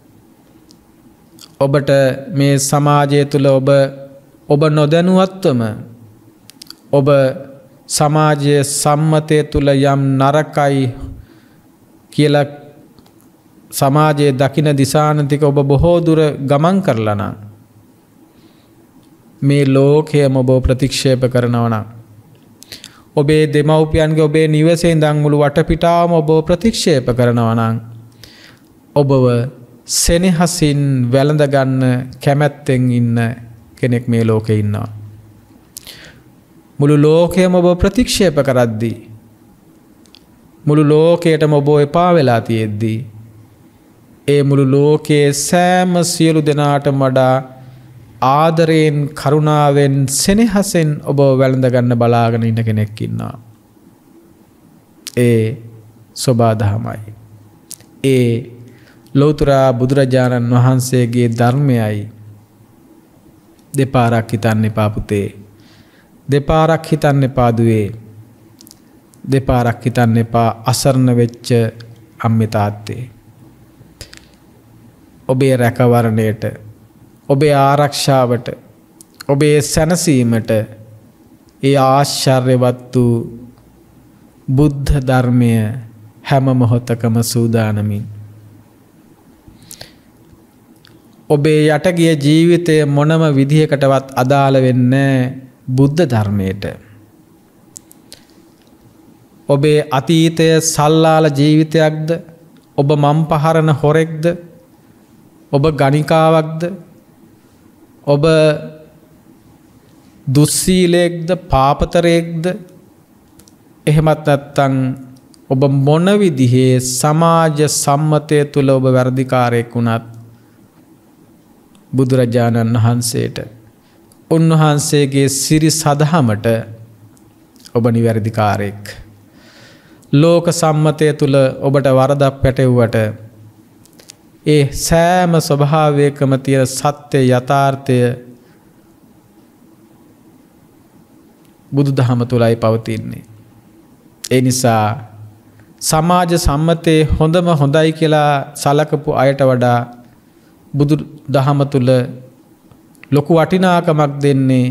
ඔබට මේ සමාජය තුළ ඔබ ඔබ නොදැනුවත්වම ඔබ සමාජයේ සම්මතය තුළ යම් නරකයි කියලා සමාජයේ දකින දිශානතික ඔබ බොහෝ දුර ගමන් කරලා නම්, මේ ලෝකයම ඔබ ප්‍රතික්ෂේප කරනවා නම්, ඔබේ දෙමව්පියන්ගේ ඔබේ නිවසේ ඉඳන් මුළු වටපිටාවම ඔබ ප්‍රතික්ෂේප කරනවා නම්, ඔබව සෙනෙහසින් වැළඳ ගන්න කැමැත්තෙන් ඉන්න කෙනෙක් මේ ලෝකේ ඉන්නවා. මුළු ලෝකයම ඔබ ප්‍රතික්ෂේප කරද්දී, මුළු ලෝකයටම ඔබ එපා වෙලා තියෙද්දී, ඒ මුළු ලෝකයේ සෑම සියලු දෙනාටම වඩා ආදරයෙන්, කරුණාවෙන්, සෙනෙහසෙන් ඔබ වැළඳ ගන්න බලාගෙන ඉන්න කෙනෙක් ඉන්නවා. ඒ සෝබාදහමයි. ඒ ලෞතර බුදුරජාණන් වහන්සේගේ ධර්මයයි. දෙපාරක් හිතන්න එපා පුතේ. දෙපාරක් හිතන්න එපා දුවේ. දෙපාරක් හිතන්න එපා අසරණ වෙච්ච අම්මේ තාත්තේ. ඔබේ රැකවරණයට, ඔබේ ආරක්ෂාවට, ඔබේ සැනසීමට ඒ ආශ්චර්යවත් වූ බුද්ධ ධර්මය හැම මොහොතකම සූදානමින්. ඔබේ යටගිය ජීවිතය මොනම විදිහකටවත් අදාළ වෙන්නේ බුද්ධ ධර්මයට. ඔබේ අතීතය සල්ලාල ජීවිතයක්ද, ඔබ මම් පහරන හොරෙක්ද, ඔබ ගණිකාවක්ද, ඔබ දුස්සීලයෙක්ද, පාපතරයෙක්ද, එහෙමත් නැත්නම් ඔබ මොන විදිහේ සමාජ සම්මතය තුල ඔබ වර්ධිකාරයෙක් වුණත්, බුදුරජාණන් වහන්සේට, උන්වහන්සේගේ සිරි සදහමට ඔබ නිවැරදිකාරයෙක්. ලෝක සම්මතය තුල ඔබට වරදක් පැටවුවට, ඒ සෑම ස්වභාවයකම තියෙන සත්‍ය යථාර්ථය බුදුදහම තුලයි පවතින්නේ. ඒ නිසා සමාජ සම්මතයේ හොඳම හොඳයි කියලා සලකපු අයට වඩා බුදු දහම තුල ලොකු වටිනාකමක් දෙන්නේ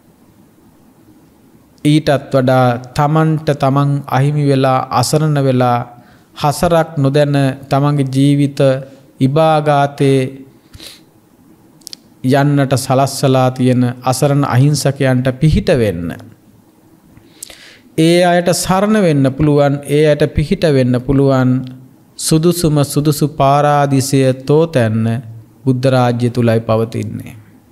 ඊටත් වඩා තමන්ට තමන් අහිමි වෙලා, අසරණ වෙලා, හසරක් නොදැන තමන්ගේ ජීවිත ඉබාගාතේ යන්නට සලස්සලා තියෙන අසරණ අහිංසකයන්ට පිහිට වෙන්න. ඒ අයට සරණ වෙන්න පුළුවන්, ඒ අයට පිහිට වෙන්න පුළුවන් සුදුසුම සුදුසු පාරාදීසය තෝතැන්න බුද්ධ රාජ්‍ය තුලයි පවතින්නේ.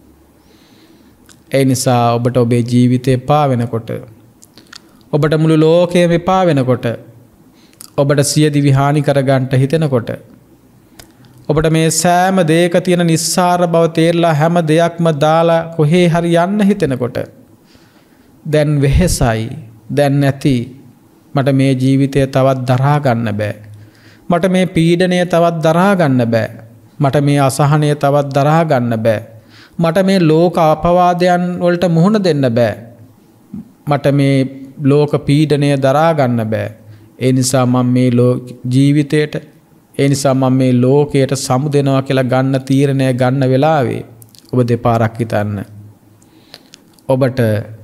ඒ නිසා ඔබට ඔබේ ජීවිතේ පා වෙනකොට, ඔබට මුළු ලෝකයම පා වෙනකොට, ඔබට සියදිවි හානි කරගන්න හිතෙනකොට, ඔබට මේ සෑම දෙයක තියෙන නිස්සාර බව තේරලා හැම දෙයක්ම දාලා කොහේ හරි යන්න හිතෙනකොට, දැන් වෙහෙසයි, දැන් නැති මට මේ ජීවිතය තවත් දරා ගන්න බෑ. මට මේ පීඩනය තවත් දරා ගන්න බෑ. මට මේ අසහනය තවත් දරා ගන්න බෑ. මට මේ ලෝක අපවාදයන් වලට මුහුණ දෙන්න බෑ. මට මේ ලෝක පීඩනය දරා ගන්න බෑ. ඒ නිසා මම මේ ජීවිතයට ඒ නිසා මම මේ ලෝකයට සමු දෙනවා කියලා ගන්න තීරණය ගන්න වෙලාවේ ඔබ දෙපාරක් හිතන්න. ඔබට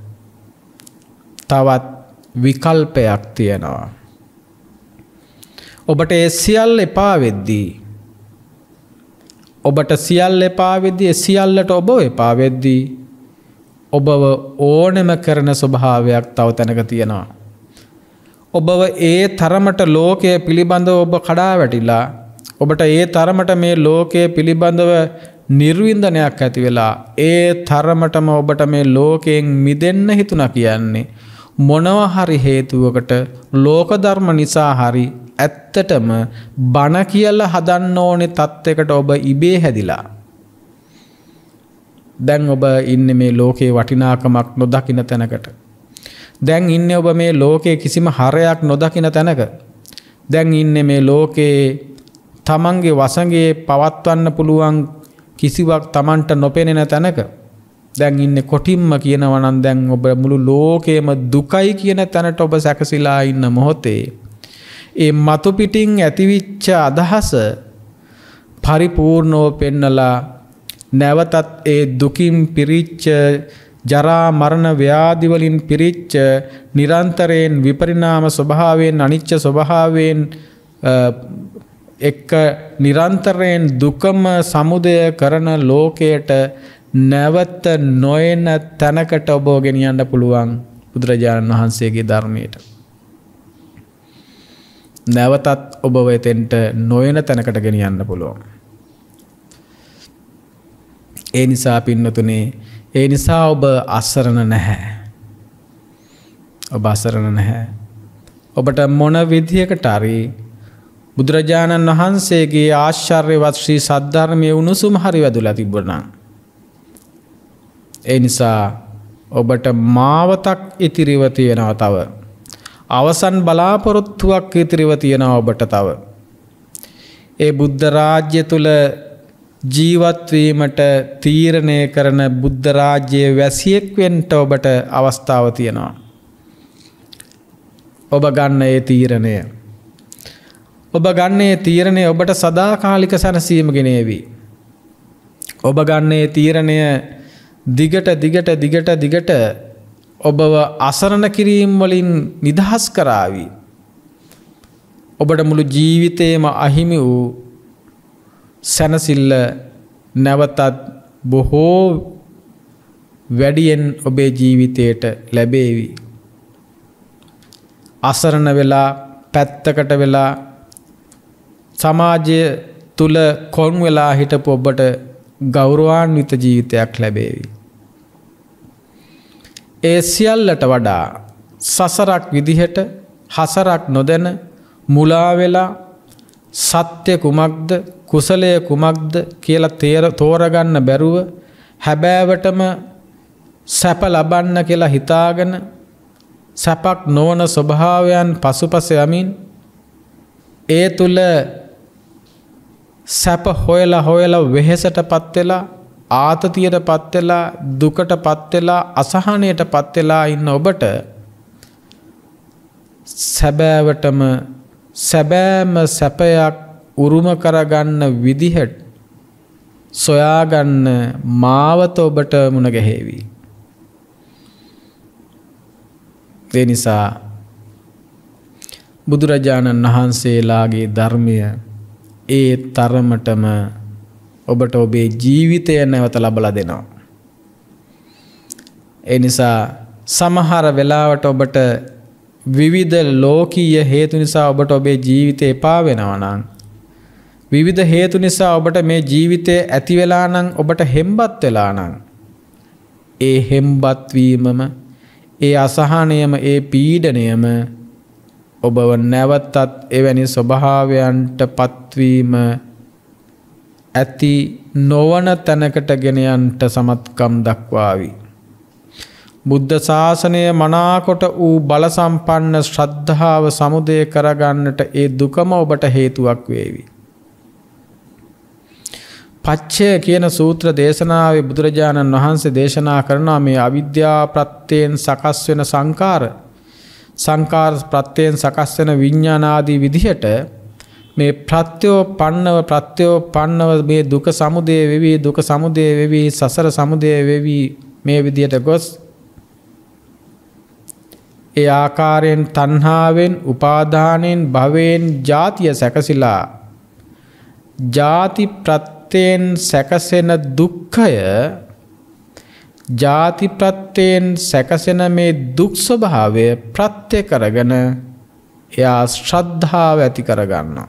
තවත් විකල්පයක් තියෙනවා. ඔබට ඒ සියල්ල එපා වෙද්දී ඔබට සියල්ල එපා වෙද්දී ඒ සියල්ලට ඔබ එපා වෙද්දී ඔබව ඕනෙම කරන ස්වභාවයක් තව තැනක තියෙනවා. ඔබව ඒ තරමට ලෝකයේ පිළිබඳව ඔබ කඩා වැටිලා ඔබට ඒ තරමට මේ ලෝකයේ පිළිබඳව නිර්වින්දනයක් ඇති වෙලා ඒ තරමටම ඔබට මේ ලෝකයෙන් මිදෙන්න හිතුණා කියන්නේ මොනවා හරි හේතුවකට ලෝක ධර්ම නිසා හරි ඇත්තටම බණ කියලා හදන්න ඕනේ තත්යකට ඔබ ඉබේ හැදිලා. දැන් ඔබ ඉන්නේ මේ ලෝකේ වටිනාකමක් නොදකින තැනකට. දැන් ඉන්නේ ඔබ මේ ලෝකේ කිසිම හරයක් නොදකින තැනක. දැන් ඉන්නේ මේ ලෝකේ තමන්ගේ වසඟේ පවත්වන්න පුළුවන් කිසිවක් තමන්ට නොපෙනෙන තැනක. දැන් ඉන්නේ කොටින්ම කියනවා නම් දැන් ඔබ මුළු ලෝකේම දුකයි කියන තැනට ඔබ සැකසීලා ඉන්න මොහොතේ ඒ මතු පිටින් ඇතිවිච්ච අදහස පරිපූර්ණව පෙන්නලා නැවතත් ඒ දුකින් පිරිච්ච ජරා මරණ ව්‍යාධි වලින් පිරිච්ච නිරන්තරයෙන් විපරිණාම ස්වභාවයෙන් අනිච්ච ස්වභාවයෙන් එක්ක නිරන්තරයෙන් දුකම සමුදය කරන ලෝකයට නැවත නොයන තැනකට ඔබ ගෙනියන්න පුළුවන් බුදුරජාණන් වහන්සේගේ ධර්මයට. නැවතත් ඔබ වෙතෙන්ට නොයන තැනකට ගෙනියන්න පුළුවන්. ඒ නිසා පින්නතුනේ ඒ නිසා ඔබ අසරණ නැහැ. ඔබ අසරණ නැහැ. ඔබට මොන විදියකට හරි බුදුරජාණන් වහන්සේගේ ආශ්චර්යවත් ශ්‍රී සද්ධර්මයේ උණුසුම හරි වැදුලා තිබුණා. ඒ නිසා ඔබට මාවතක් ඉතිරිව තියෙනවා තව. අවසන් බලාපොරොත්තුවක් ඉතිරිව තියෙනවා ඔබට තව. ඒ බුද්ධ රාජ්‍ය තුල ජීවත් වීමට තීරණය කරන බුද්ධ රාජ්‍යයේ වැසියෙක් වෙන්න ඔබට අවස්ථාව තියෙනවා. ඔබ ගන්න ඒ තීරණය ඔබ ගන්න ඒ තීරණය ඔබට සදාකාලික සැනසීම ගෙනේවි. ඔබ ගන්න ඒ තීරණය දිගට දිගට දිගට දිගට ඔබව අසරණ කිරීම වලින් නිදහස් කරાવી. ඔබට මුළු ජීවිතේම අහිමි වූ සැනසෙල්ල නැවතත් බොහෝ වැඩියෙන් ඔබේ ජීවිතයට ලැබේවි. අසරණ වෙලා පැත්තකට වෙලා සමාජය තුල කොන් වෙලා හිටපු ඔබට ගෞරවාන්විත ජීවිතයක් ලැබේවි. ඒ සියල්ලට වඩා සසරක් විදිහට හසරක් නොදැන මුලා වෙලා සත්‍ය කුමක්ද කුසලය කුමක්ද කියලා තේර තෝරගන්න බැරුව හැබෑවටම සැප ලබන්න කියලා හිතාගෙන සැපක් නොවන ස්වභාවයන් පසුපස යමින් ඒ තුල සැප හොයලා හොයලා වෙහෙසටපත් වෙලා ආතතියටපත් වෙලා දුකටපත් වෙලා අසහනයටපත් වෙලා ඉන්න ඔබට සැබෑවටම සැබෑම සැපයක් උරුම කරගන්න විදිහට සොයාගන්න මාවත ඔබට මුණ ගැහෙවි. ඒ නිසා බුදුරජාණන් වහන්සේලාගේ ධර්මය ඒ තරමටම ඔබට ඔබේ ජීවිතය නැවත ලබලා දෙනවා. ඒ නිසා සමහර වෙලාවට ඔබට විවිධ ලෝකීය හේතු නිසා ඔබට ඔබේ ජීවිතේ එපා වෙනවා නම් විවිධ හේතු නිසා ඔබට මේ ජීවිතේ ඇති වෙලා නම් ඔබට හෙම්බත් වෙලා නම් ඒ හෙම්බත් වීමම ඒ අසහනයම ඒ පීඩනයම ඔබව නැවතත් එවැනි ස්වභාවයන්ට පත්වීම ඇති නොවන තැනකට ගෙන යන්නට සමත්කම් දක්වාවි. බුද්ධ ශාසනය මනාකොට වූ බල සම්පන්න ශ්‍රද්ධාව සමුදය කරගන්නට ඒ දුකම ඔබට හේතුවක් වේවි. පච්චය කියන සූත්‍ර දේශනාවේ බුදුරජාණන් වහන්සේ දේශනා කරනවා මේ අවිද්‍යා ප්‍රත්‍යයෙන් සකස් වෙන සංකාර සංකාර ප්‍රත්‍යයෙන් සකස් වෙන විඥාන ආදී විදිහට මේ ප්‍රත්‍යෝපන්නව ප්‍රත්‍යෝපන්නව මේ දුක සමුදය වෙවි දුක සමුදය වෙවි සසර සමුදය වෙවි මේ විදිහට ගොස් ඒ ආකාරයෙන් තණ්හාවෙන් උපාදානෙන් භවයෙන් ජාතිය සැකසিলা ජාති ප්‍රත්‍යයෙන් සැකසෙන දුක්ඛය ජාති ප්‍රත්‍යයෙන් සැකසෙන මේ දුක් ස්වභාවය ප්‍රත්‍ය කරගෙන එයා ශ්‍රද්ධාව ඇති කරගන්නවා.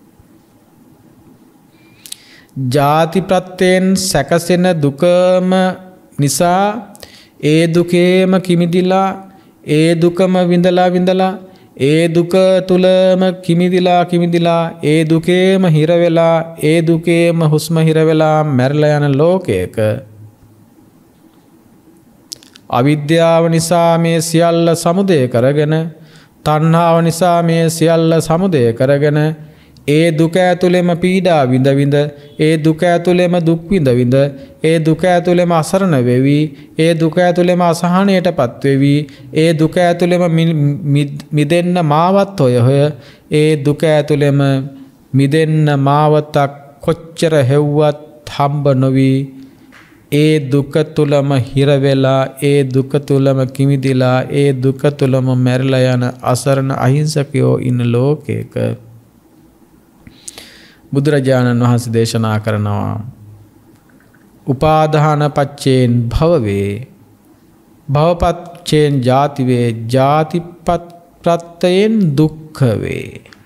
ජාති ප්‍රත්‍යයෙන් සැකසෙන දුකම නිසා ඒ දුකේම කිමිදිලා ඒ දුකම විඳලා විඳලා ඒ දුක තුලම කිමිදිලා කිමිදිලා ඒ දුකේම හිර වෙලා ඒ දුකේම හුස්ම හිර වෙලා මැරලා යන ලෝකයක අවිද්‍යාව නිසා මේ සියල්ල සමුදය කරගෙන තණ්හාව නිසා මේ සියල්ල සමුදය කරගෙන ඒ දුක ඇතුළෙම පීඩා විඳ විඳ ඒ දුක ඇතුළෙම දුක් විඳ විඳ ඒ දුක ඇතුළෙම අසරණ වෙවි ඒ දුක ඇතුළෙම අසහනයටපත් වෙවි ඒ දුක ඇතුළෙම මිදෙන්න මාවත් හොය හොය ඒ දුක ඇතුළෙම මිදෙන්න මාවතක් කොච්චර හෙව්වත් හම්බ නොවි ඒ දුක තුලම හිර වෙලා ඒ දුක තුලම කිමිදිලා ඒ දුක තුලම මැරිලා යන අසරණ අහිංසකයෝ ඉන්න ලෝකයක බුදුරජාණන් වහන්සේ දේශනා කරනවා උපාදාන පච්චේන් භවවේ භවපච්චේන් ජාති වේ ජාතිපත් ප්‍රත්‍යයෙන් දුක්ඛ වේ.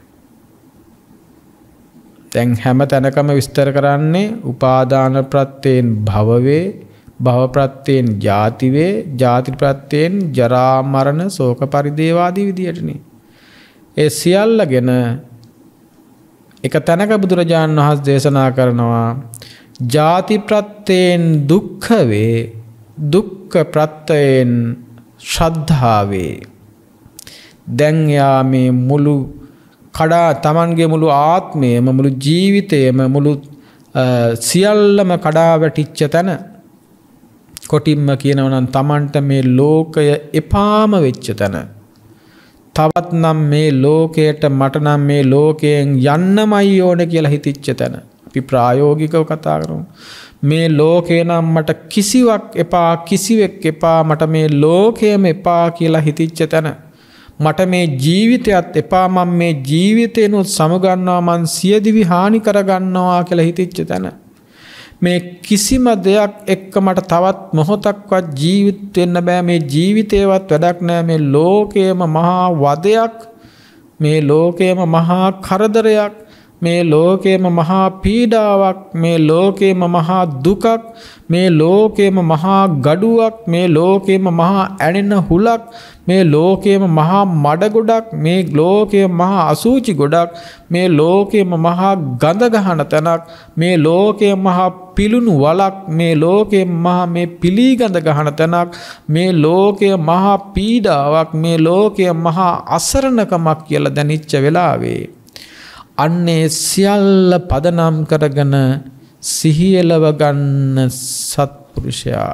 දැන් හැම තැනකම විස්තර කරන්නේ උපාදාන ප්‍රත්‍යයෙන් භව වේ භව ප්‍රත්‍යයෙන් ජාති වේ ජාති ප්‍රත්‍යයෙන් ජරා මරණ ශෝක පරිදේව ආදී විදියටනේ. ඒ සියල්ලගෙන එක තැනක බුදුරජාණන් වහන්සේ දේශනා කරනවා ජාති ප්‍රත්‍යයෙන් දුක්ඛ වේ දුක්ඛ ප්‍රත්‍යයෙන් ශ්‍රද්ධාවේ. දැන් යා මේ මුළු කඩා තමන්ගේ මුළු ආත්මයම මුළු ජීවිතයම මුළු සියල්ලම කඩා වැටිච්ච තැන කොටින්ම කියනවා නම් තමන්ට මේ ලෝකය එපාම වෙච්ච තැන තවත් නම් මේ ලෝකයට මට නම් මේ ලෝකයෙන් යන්නමයි ඕනේ කියලා හිතිච්ච තැන අපි ප්‍රායෝගිකව කතා කරමු. මේ ලෝකේ නම් මට කිසිවක් එපා කිසිවෙක් එපා මට මේ ලෝකයම එපා කියලා හිතිච්ච තැන මට මේ ජීවිතයත් එපා මම මේ ජීවිතේනොත් සමගන්නවා මං සියදිවි හානි කරගන්නවා කියලා හිතිච්ච තැන මේ කිසිම දෙයක් එක්ක මට තවත් මොහොතක්වත් ජීවත් වෙන්න බෑ මේ ජීවිතේවත් වැඩක් නෑ මේ ලෝකයේම මහා වදයක් මේ ලෝකයේම මහා කරදරයක් මේ ලෝකයේම මහා පීඩාවක් මේ ලෝකයේම මහා දුකක් මේ ලෝකයේම මහා ගඩුවක් මේ ලෝකයේම මහා ඇනෙන හුලක් මේ ලෝකයේම මහා මඩ ගොඩක් මේ ලෝකයේ මහා අසූචි ගොඩක් මේ ලෝකයේම මහා ගඳ ගහන තැනක් මේ ලෝකයේ මහා පිලුණු වලක් මේ ලෝකයේ මහා මේ පිලී ගඳ ගහන තැනක් මේ ලෝකයේ මහා පීඩාවක් මේ ලෝකයේ මහා අසරණකමක් කියලා දැනෙච්ච වෙලාවේ අන්නේ සියල්ල පදනම් කරගෙන සිහියලව ගන්න සත්පුරුෂයා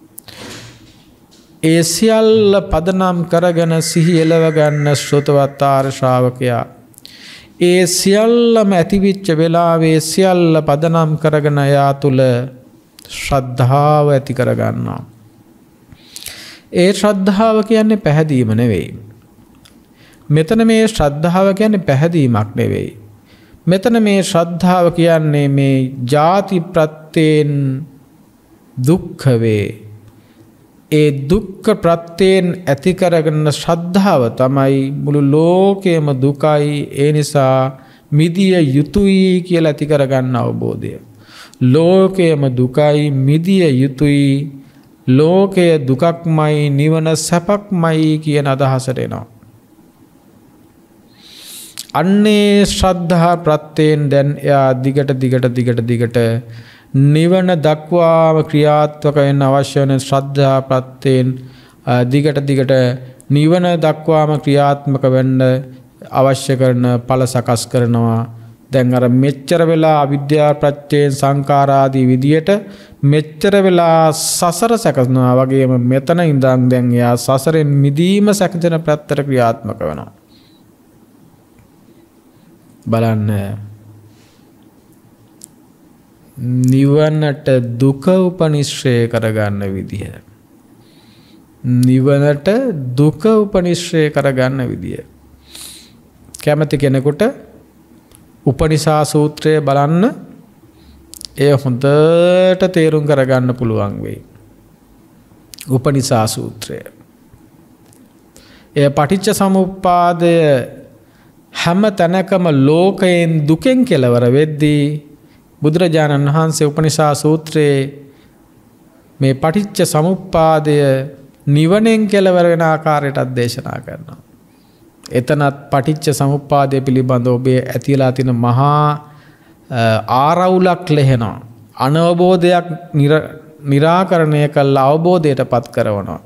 ඒ සියල්ල පදනම් කරගෙන සිහියලව ගන්න ශ්‍රොතවතාර ශ්‍රාවකයා ඒ සියල්ලම ඇතිවිච්ච වෙලාවේ සියල්ල පදනම් කරගෙන යා තුල ශ්‍රද්ධාව ඇති කරගන්නවා. ඒ ශ්‍රද්ධාව කියන්නේ පැහැදීම නෙවෙයි. මෙතන මේ ශ්‍රද්ධාව කියන්නේ පැහැදීමක් නෙවෙයි. මෙතන මේ ශ්‍රද්ධාව කියන්නේ මේ ජාති ප්‍රත්‍යයෙන් දුක්ඛ වේ. ඒ දුක්ඛ ප්‍රත්‍යයෙන් ඇති කරගෙන ශ්‍රද්ධාව තමයි මුළු ලෝකයේම දුකයි ඒ නිසා මිදිය යුතුයි කියලා ඇති කරගන්න අවබෝධය. ලෝකයේම දුකයි මිදිය යුතුයි ලෝකය දුකක්මයි නිවන සැපක්මයි කියන අදහසට එනවා. අන්නේ ශ්‍රද්ධා ප්‍රත්‍යයෙන් දැන් එයා දිගට දිගට දිගට දිගට නිවන දක්වාම ක්‍රියාත්මක වෙන්න අවශ්‍ය වෙන ශ්‍රද්ධා ප්‍රත්‍යයෙන් දිගට දිගට නිවන දක්වාම ක්‍රියාත්මක වෙන්න අවශ්‍ය කරන ඵල සකස් කරනවා. දැන් අර මෙච්චර වෙලා අවිද්‍යාව ප්‍රත්‍යයෙන් සංඛාර ආදී විදියට මෙච්චර වෙලා සසර සැකසනවා වගේම මෙතන ඉඳන් දැන් එයා සසරෙන් මිදීම සැකසෙන පැත්තට ක්‍රියාත්මක වෙනවා. බලන්න නිවනට දුක උපනිශ්‍රය කරගන්න විදිය. නිවනට දුක උපනිශ්‍රය කරගන්න විදිය. කැමති කෙනෙකුට උපනිසා සූත්‍රය බලන්න එය හොඳට තේරුම් කරගන්න පුළුවන් වෙයි. උපනිසා සූත්‍රය. එය පටිච්ච සමුප්පාදය හැම තැනකම ලෝකයෙන් දුකෙන් කෙලවර වෙද්දී බුදුරජාණන් වහන්සේ උපනිසා සූත්‍රයේ මේ පටිච්ච සමුප්පාදය නිවනෙන් කෙලවර වෙන ආකාරයටත් දේශනා කරනවා. එතනත් පටිච්ච සමුප්පාදය පිළිබඳව ඔබේ ඇතිලා තියෙන මහා ආරවුලක් ලෙහෙනවා. අනවබෝධයක් निराකරණය කළ අවබෝධයට පත් කරනවා.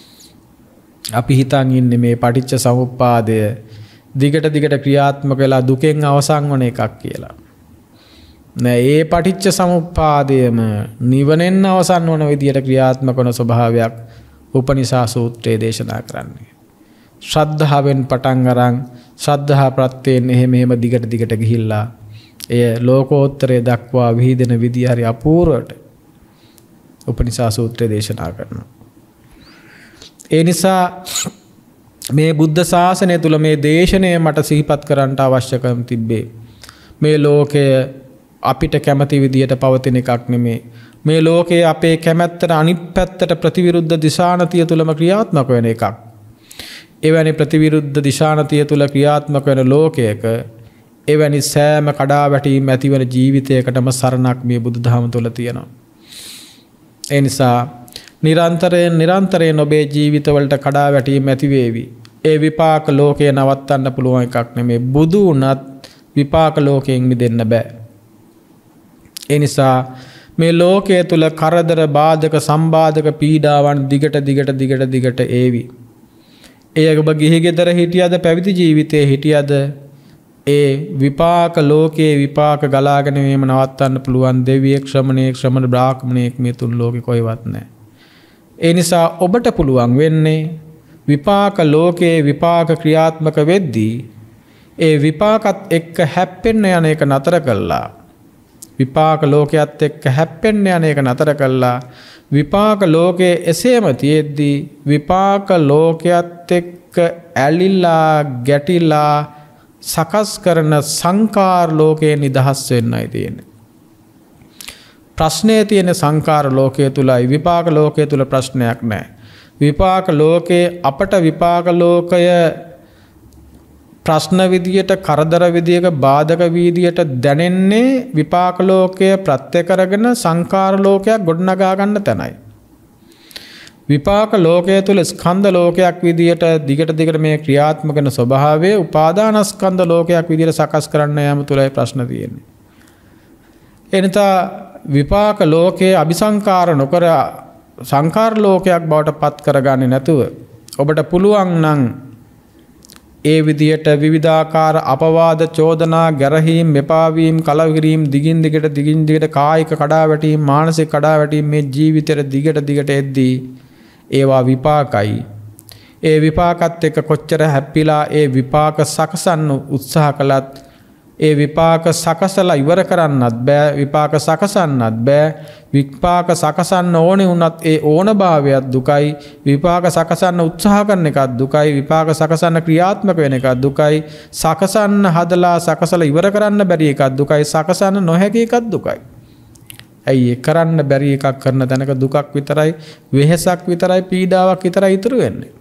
අපි හිතන් ඉන්නේ මේ පටිච්ච සමුප්පාදය දිගට දිගට ක්‍රියාත්මක වෙලා දුකෙන් අවසන් වන එකක් කියලා. නෑ, ඒ පටිච්ච සමුප්පාදයම නිවනෙන් අවසන් වන විදියට ක්‍රියාත්මක වන ස්වභාවයක් උපනිසා සූත්‍රයේ දේශනා කරන්නේ. ශ්‍රද්ධාවෙන් පටන් අරන් ශ්‍රද්ධා ප්‍රත්‍යයෙන් එහෙම එහෙම දිගට දිගට ගිහිල්ලා එය ලෝකෝත්තරයේ දක්වා විහිදෙන විදිය හරි අපූර්වට උපනිසා සූත්‍රය දේශනා කරනවා. ඒ නිසා මේ බුද්ධ ශාසනය තුල මේ දේශනය මට සිහිපත් කරන්නට අවශ්‍යකම් තිබ්බේ. මේ ලෝකය අපිට කැමති විදියට පවතින එකක් නෙමේ. මේ ලෝකයේ අපේ කැමැත්තට අනිත් පැත්තට ප්‍රතිවිරුද්ධ දිශානතිය තුලම ක්‍රියාත්මක වෙන එකක්. එවැනි ප්‍රතිවිරුද්ධ දිශානතිය තුල ක්‍රියාත්මක වෙන ලෝකයක එවැනි සෑම කඩාවැටීම් ඇතිවන ජීවිතයකටම සරණක් මේ බුදුදහම තුල තියෙනවා. ඒ නිසා නිරන්තරයෙන් නිරන්තරයෙන් ඔබේ ජීවිතවලට කඩාවැටීම් ඇති වේවි. ඒ විපාක ලෝකේ නවත්තන්න පුළුවන් එකක් නෙමේ. බුදු වුණත් විපාක ලෝකයෙන් මිදෙන්න බෑ. ඒ නිසා මේ ලෝකයේ තුල කරදර බාධක සම්බාධක පීඩාවන් දිගට දිගට දිගට දිගට ඒවි. ඒ ඔබ ගිහි ගෙදර හිටියද පැවිදි ජීවිතයේ හිටියද ඒ විපාක ලෝකයේ විපාක ගලාගෙන මේම නවත්තන්න පුළුවන් දෙවියෙක් ශ්‍රමණේක් ශ්‍රමණ බ්‍රාහ්මණයෙක් මේ තුන් ලෝකේ කොහෙවත් නැහැ. ඒ නිසා ඔබට පුළුවන් වෙන්නේ විපාක ලෝකයේ විපාක ක්‍රියාත්මක වෙද්දී ඒ විපාකත් එක්ක හැප්පෙන්න යන එක නතර කළා. විපාක ලෝකයේත් එක්ක හැප්පෙන්න යන එක නතර කළා. විපාක ලෝකයේ එසේම තියෙද්දී විපාක ලෝකයේත් එක්ක ඇලිලා ගැටිලා සකස් කරන සංකාර ලෝකයේ නිදහස් වෙන්නයි තියෙන්නේ. ප්‍රශ්නේ තියෙන සංකාර ලෝකයේ තුලයි, විපාක ලෝකයේ තුල ප්‍රශ්නයක් නැහැ. විපාක ලෝකයේ අපට විපාක ලෝකය ප්‍රශ්න විදියට, කරදර විදියක, බාධක විදියට දැනෙන්නේ විපාක ලෝකය ප්‍රත්‍ය කරගෙන සංකාර ලෝකයක් ගොඩනගා ගන්න තැනයි. විපාක ලෝකය තුල ස්කන්ධ ලෝකයක් විදියට දිගට දිගට මේ ක්‍රියාත්මක වෙන ස්වභාවය උපාදානස්කන්ධ ලෝකයක් විදියට සකස් කරන්න යාම තුලයි ප්‍රශ්න තියෙන්නේ. එනිසා විපාක ලෝකයේ අபிසංකාර නොකර සංකාර ලෝකයක් බවට පත් කරගන්නේ නැතුව ඔබට පුළුවන් නම් ඒ විදියට විවිධාකාර අපවාද චෝදනා ගැරහීම් මෙපාවීම් කලකිරීම් දිගින් දිගට දිගින් දිගට කායික කඩාවැටීම් මානසික කඩාවැටීම් මේ ජීවිතේට දිගට දිගට එද්දී ඒවා විපාකයි. ඒ විපාකත් එක්ක කොච්චර හැප්පිලා ඒ විපාක සකසන්න උත්සාහ කළත් ඒ විපාක සකසලා ඉවර කරන්නත් බෑ. විපාක සකසන්නත් බෑ. විපාක සකසන්න ඕනේ වුණත් ඒ ඕනභාවයත් දුකයි. විපාක සකසන්න උත්සාහ කරන එකත් දුකයි. විපාක සකසන්න ක්‍රියාත්මක වෙන එකත් දුකයි. සකසන්න හදලා සකසලා ඉවර කරන්න බැරි එකත් දුකයි. සකසන්න නොහැකි එකත් දුකයි. ඇයි ඒ කරන්න බැරි එකක් කරන තැනක දුකක් විතරයි, වෙහෙසක් විතරයි, පීඩාවක් විතරයි ඉතුරු වෙන්නේ.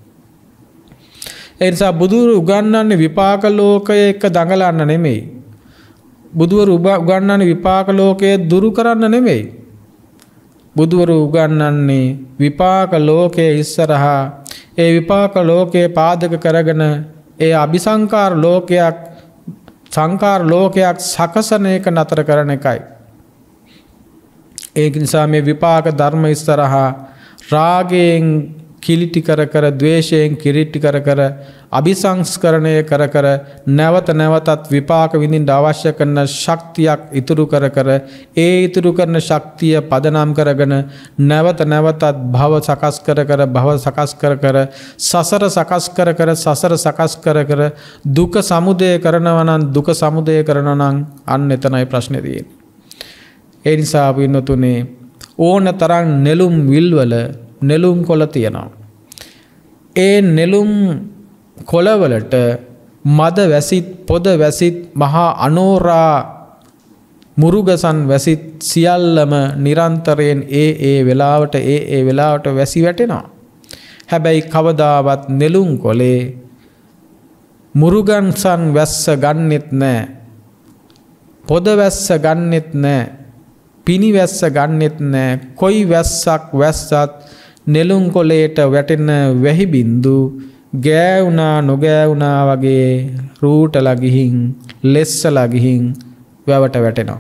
ඒ නිසා බුදුරු උගන්වන්නේ විපාක ලෝකයේ එක දඟලන්න නෙමෙයි. බුදුවරු උගන්වන්නේ විපාක ලෝකයේ දුරු කරන්න නෙමෙයි. බුදුවරු උගන්වන්නේ විපාක ලෝකයේ ඉස්සරහා ඒ විපාක ලෝකයේ පාදක කරගෙන ඒ අபிසංකාර ලෝකයක් සංකාර ලෝකයක් සකසන එක නතර කරන එකයි. ඒ නිසා මේ විපාක ධර්ම ඉස්සරහා රාගයෙන් කිලිටි කර කර ද්වේෂයෙන් කිලිටි කර කර අபிසංස්කරණය කර කර නැවත නැවතත් විපාක විඳින්න අවශ්‍ය කරන ශක්තියක් ඉතුරු කර කර ඒ ඉතුරු කරන ශක්තිය පදනම් කරගෙන නැවත නැවතත් භව සකස් කර කර භව සකස් කර කර සසර සකස් කර කර සසර සකස් කර කර දුක සමුදය කරනවා නම් දුක සමුදය කරනවා නම් අන්න එතනයි ප්‍රශ්නේ තියෙන්නේ. ඒ නිසා පින්නතුනේ ඕන තරම් නෙළුම් විල්වල නෙළුම් කොළ තියෙනවා. ඒ නෙළුම් කොළවලට මද වැසිත් පොද වැසිත් මහා අනෝරා මුරුගසන් වැසිත් සියල්ලම නිරන්තරයෙන් ඒ ඒ වෙලාවට ඒ ඒ වෙලාවට වැසි වැටෙනවා. හැබැයි කවදාවත් නෙළුම් කොළේ මුරුගන්සන් වැස්ස ගන්නෙත් නැහැ. පොද වැස්ස ගන්නෙත් නැහැ. පිනි වැස්ස ගන්නෙත් නැහැ. කොයි වැස්සක් වැස්සත් නෙළුම් කොළේට වැටෙන වැහි බින්දු ගෑවුනා නොගෑවුනා වගේ රූටලා ගිහින් ලෙස්සලා ගිහින් වැවට වැටෙනවා.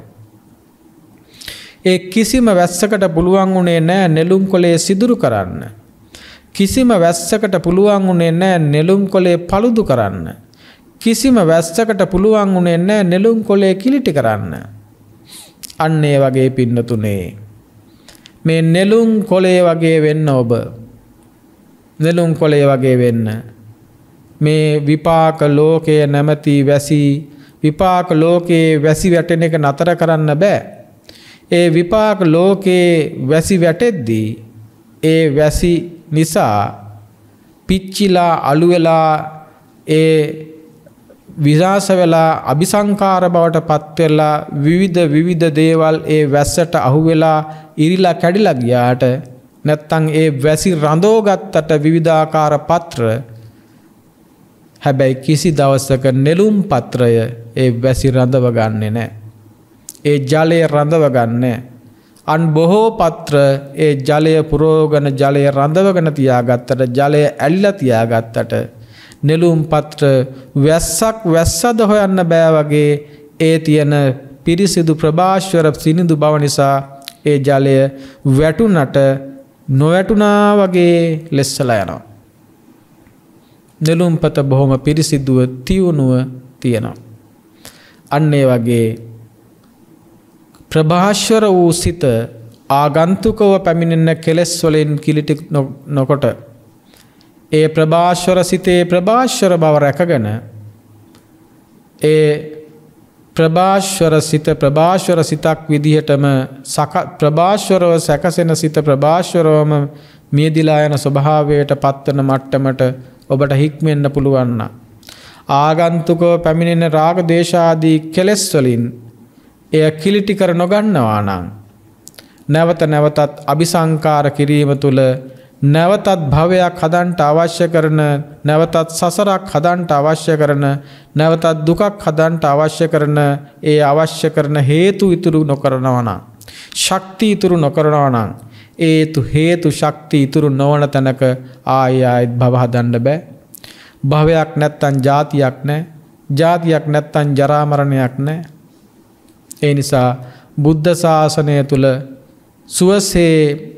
ඒ කිසිම වැස්සකට පුළුවන් උනේ නැහැ නෙළුම් කොළේ සිදුරු කරන්න. කිසිම වැස්සකට පුළුවන් උනේ නැහැ නෙළුම් කොළේ paludu කරන්න. කිසිම වැස්සකට පුළුවන් උනේ නැහැ නෙළුම් කොළේ කිලිටි කරන්න. අන්න ඒ වගේ පින්නතුනේ මේ නෙළුම් කොළේ වගේ වෙන්න ඔබ නෙළුම් කොළේ වගේ වෙන්න මේ විපාක ලෝකයේ නැමැති වැසි විපාක ලෝකයේ වැසි වැටෙන එක නතර කරන්න බෑ. ඒ විපාක ලෝකයේ වැසි වැටෙද්දී ඒ වැසි නිසා පිච්චිලා අළු වෙලා ඒ විනාශ වෙලා අபிසංකාර බවට පත් වෙලා විවිධ විවිධ දේවල් ඒ වැස්සට අහු වෙලා ඉරිලා කැඩිලා ගියාට නැත්තම් ඒ වැසි රඳවගත්තට විවිධාකාර පත්‍ර හැබැයි කිසි දවසක නෙළුම් පත්‍රය ඒ වැසි රඳව ගන්නෙ නැහැ. ඒ ජලය රඳව ගන්නෑ. අන් බොහෝ පත්‍ර ඒ ජලය පුරෝගන ජලය රඳවගෙන තියාගත්තට ජලය ඇලිලා තියාගත්තට නෙළුම් පත්‍ර වැස්සක් වැස්සද හොයන්න බෑ වගේ ඒ තියෙන පිරිසිදු ප්‍රභාස්වර සිනිඳු බව නිසා ඒ ජලය වැටුනට නොවැටුණා වගේ ලෙස්සලා යනවා. නෙළුම් පත බොහොම පිරිසිදුව තියුණුව තියෙනවා. අන්න ඒ වගේ ප්‍රභාස්වර වූ සිත ආගන්තුකව පැමිණෙන කෙලෙස් වලින් කිලිටි නොකොට ඒ ප්‍රභාස්වර සිතේ ප්‍රභාස්වර බව රැකගෙන ඒ ප්‍රභාස්වර සිත ප්‍රභාස්වර සිතක් විදිහටම සක ප්‍රභාස්වරව සැකසෙන සිත ප්‍රභාස්වරවම මියදිලා යන ස්වභාවයට පත්වන මට්ටමට ඔබට හික්මෙන්න පුළුවන් නම් ආගන්තුකව පැමිණෙන රාග දේශ ආදී කෙලෙස් වලින් එය කිලිටි කර නොගන්නවා නම් නැවත නැවතත් අபிසංකාර කිරීම තුළ නැවතත් භවයක් හදන්ට අවශ්‍ය කරන නැවතත් සසරක් හදන්ට අවශ්‍ය කරන නැවතත් දුකක් හදන්ට අවශ්‍ය කරන ඒ අවශ්‍ය කරන හේතු ඉතුරු නොකරනවා නම් ශක්ති ඉතුරු නොකරනවා නම් ඒතු හේතු ශක්ති ඉතුරු නොවන තැනක ආය ආයත් භව හදන්න බෑ. භවයක් නැත්තම් ජාතියක් නැහැ. ජාතියක් නැත්තම් ජරා මරණයක් නැහැ. ඒ නිසා බුද්ධ ශාසනය තුල සුවසේ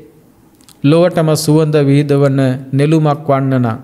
ලොවටම සුවඳ විහිදවන නෙළුමක් වන්න නම්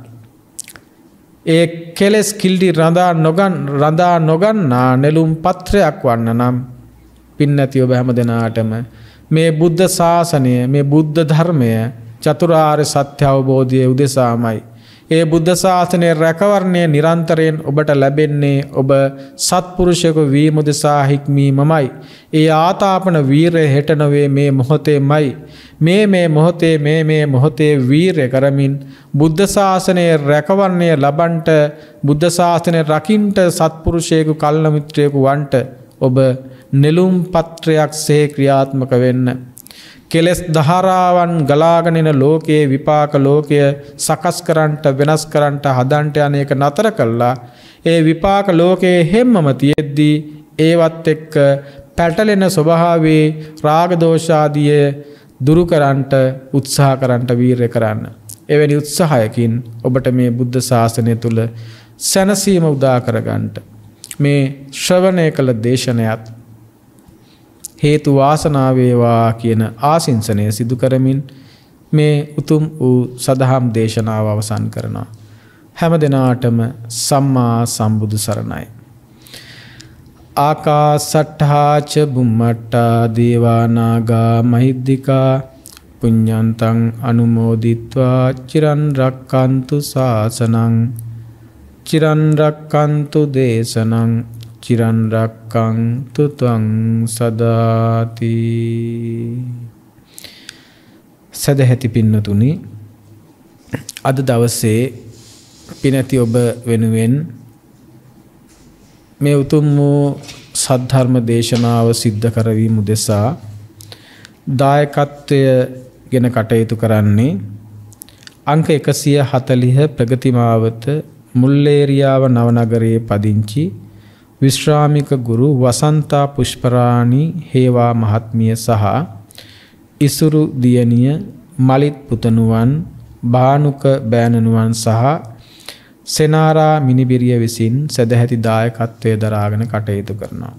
ඒ කෙලස් කිල්ඩි රඳා නොගන් රඳා නොගන්නා නෙළුම් පත්‍රයක් වන්න නම් පින්නතිය ඔබ හැම දෙනාටම මේ බුද්ධ ශාසනය මේ බුද්ධ ධර්මය චතුරාර්ය සත්‍ය අවබෝධයේ උදෙසාමයි. ඒ බුද්ධ ශාසනයේ රැකවරණය නිරන්තරයෙන් ඔබට ලැබෙන්නේ ඔබ සත්පුරුෂයෙකු වීම උදෙසා හික්මීමමයි. ඒ ආතාපන වීරය හෙට නොවේ මේ මොහොතේමයි. මේ මේ මොහොතේ මේ මේ මොහොතේ වීරය කරමින් බුද්ධ ශාසනයේ රැකවරණය ලබන්ට බුද්ධ ශාසනය රකින්ට සත්පුරුෂයෙකු කල්න මිත්‍රයෙකු වන්ට ඔබ නෙළුම් පත්‍රයක් සේ ක්‍රියාත්මක වෙන්න. කෙලස් දහරාවන් ගලාගෙන එන ලෝකයේ විපාක ලෝකය සකස් කරන්නට වෙනස් කරන්නට හදන්ට අනේක නතර කළා. ඒ විපාක ලෝකයේ හැමම තියෙද්දී ඒවත් එක්ක පැටලෙන ස්වභාවයේ රාග දෝෂ ආදී දුරු කරන්නට උත්සාහ කරන්නට වීරය කරන්න. එවැනි උත්සාහයකින් ඔබට මේ බුද්ධ ශාසනය තුල සැනසීම උදා කරගන්නට මේ ශ්‍රවණය කළ දේශනයත් හේතු වාසනා වේවා කියන ආසින්සනය සිදු කරමින් මේ උතුම් වූ සදහම් දේශනාව අවසන් කරනවා. හැම දිනාටම සම්මා සම්බුදු සරණයි. ආකාසට්ඨා ච බුම්මට්ඨා දේවා නාග මහිද්దికා පුඤ්ඤන්තං අනුමෝදිත්වා චිරන් රක්칸තු ශාසනං චිරන් රක්칸තු දේශනං චිරන් රක්칸තු ත්වං සදාති. සදහැති පින්නතුනි, අද දවසේ පිනැති ඔබ වෙනුවෙන් මේ උතුම් වූ සද්ධර්ම දේශනාව සිද්ධ කරවීම උදෙසා දායකත්වය ගෙන කටයුතු කරන්නේ අංක එකසිය හතළිහ ප්‍රගති මාවත මුල්ලේරියාව නවනගරයේ පදිංචි විශ්‍රාමික ගුරු වසන්තා පුෂ්පරාණි හේවා මහත්මිය සහ ඉසුරු දියණිය මලිත් පුතණුවන් භානුක බෑණනුවන් සහ සෙනාරා මිනිබිරිය විසින් සදැහැති දායකත්වයේ දරාගෙන කටයුතු කරනවා.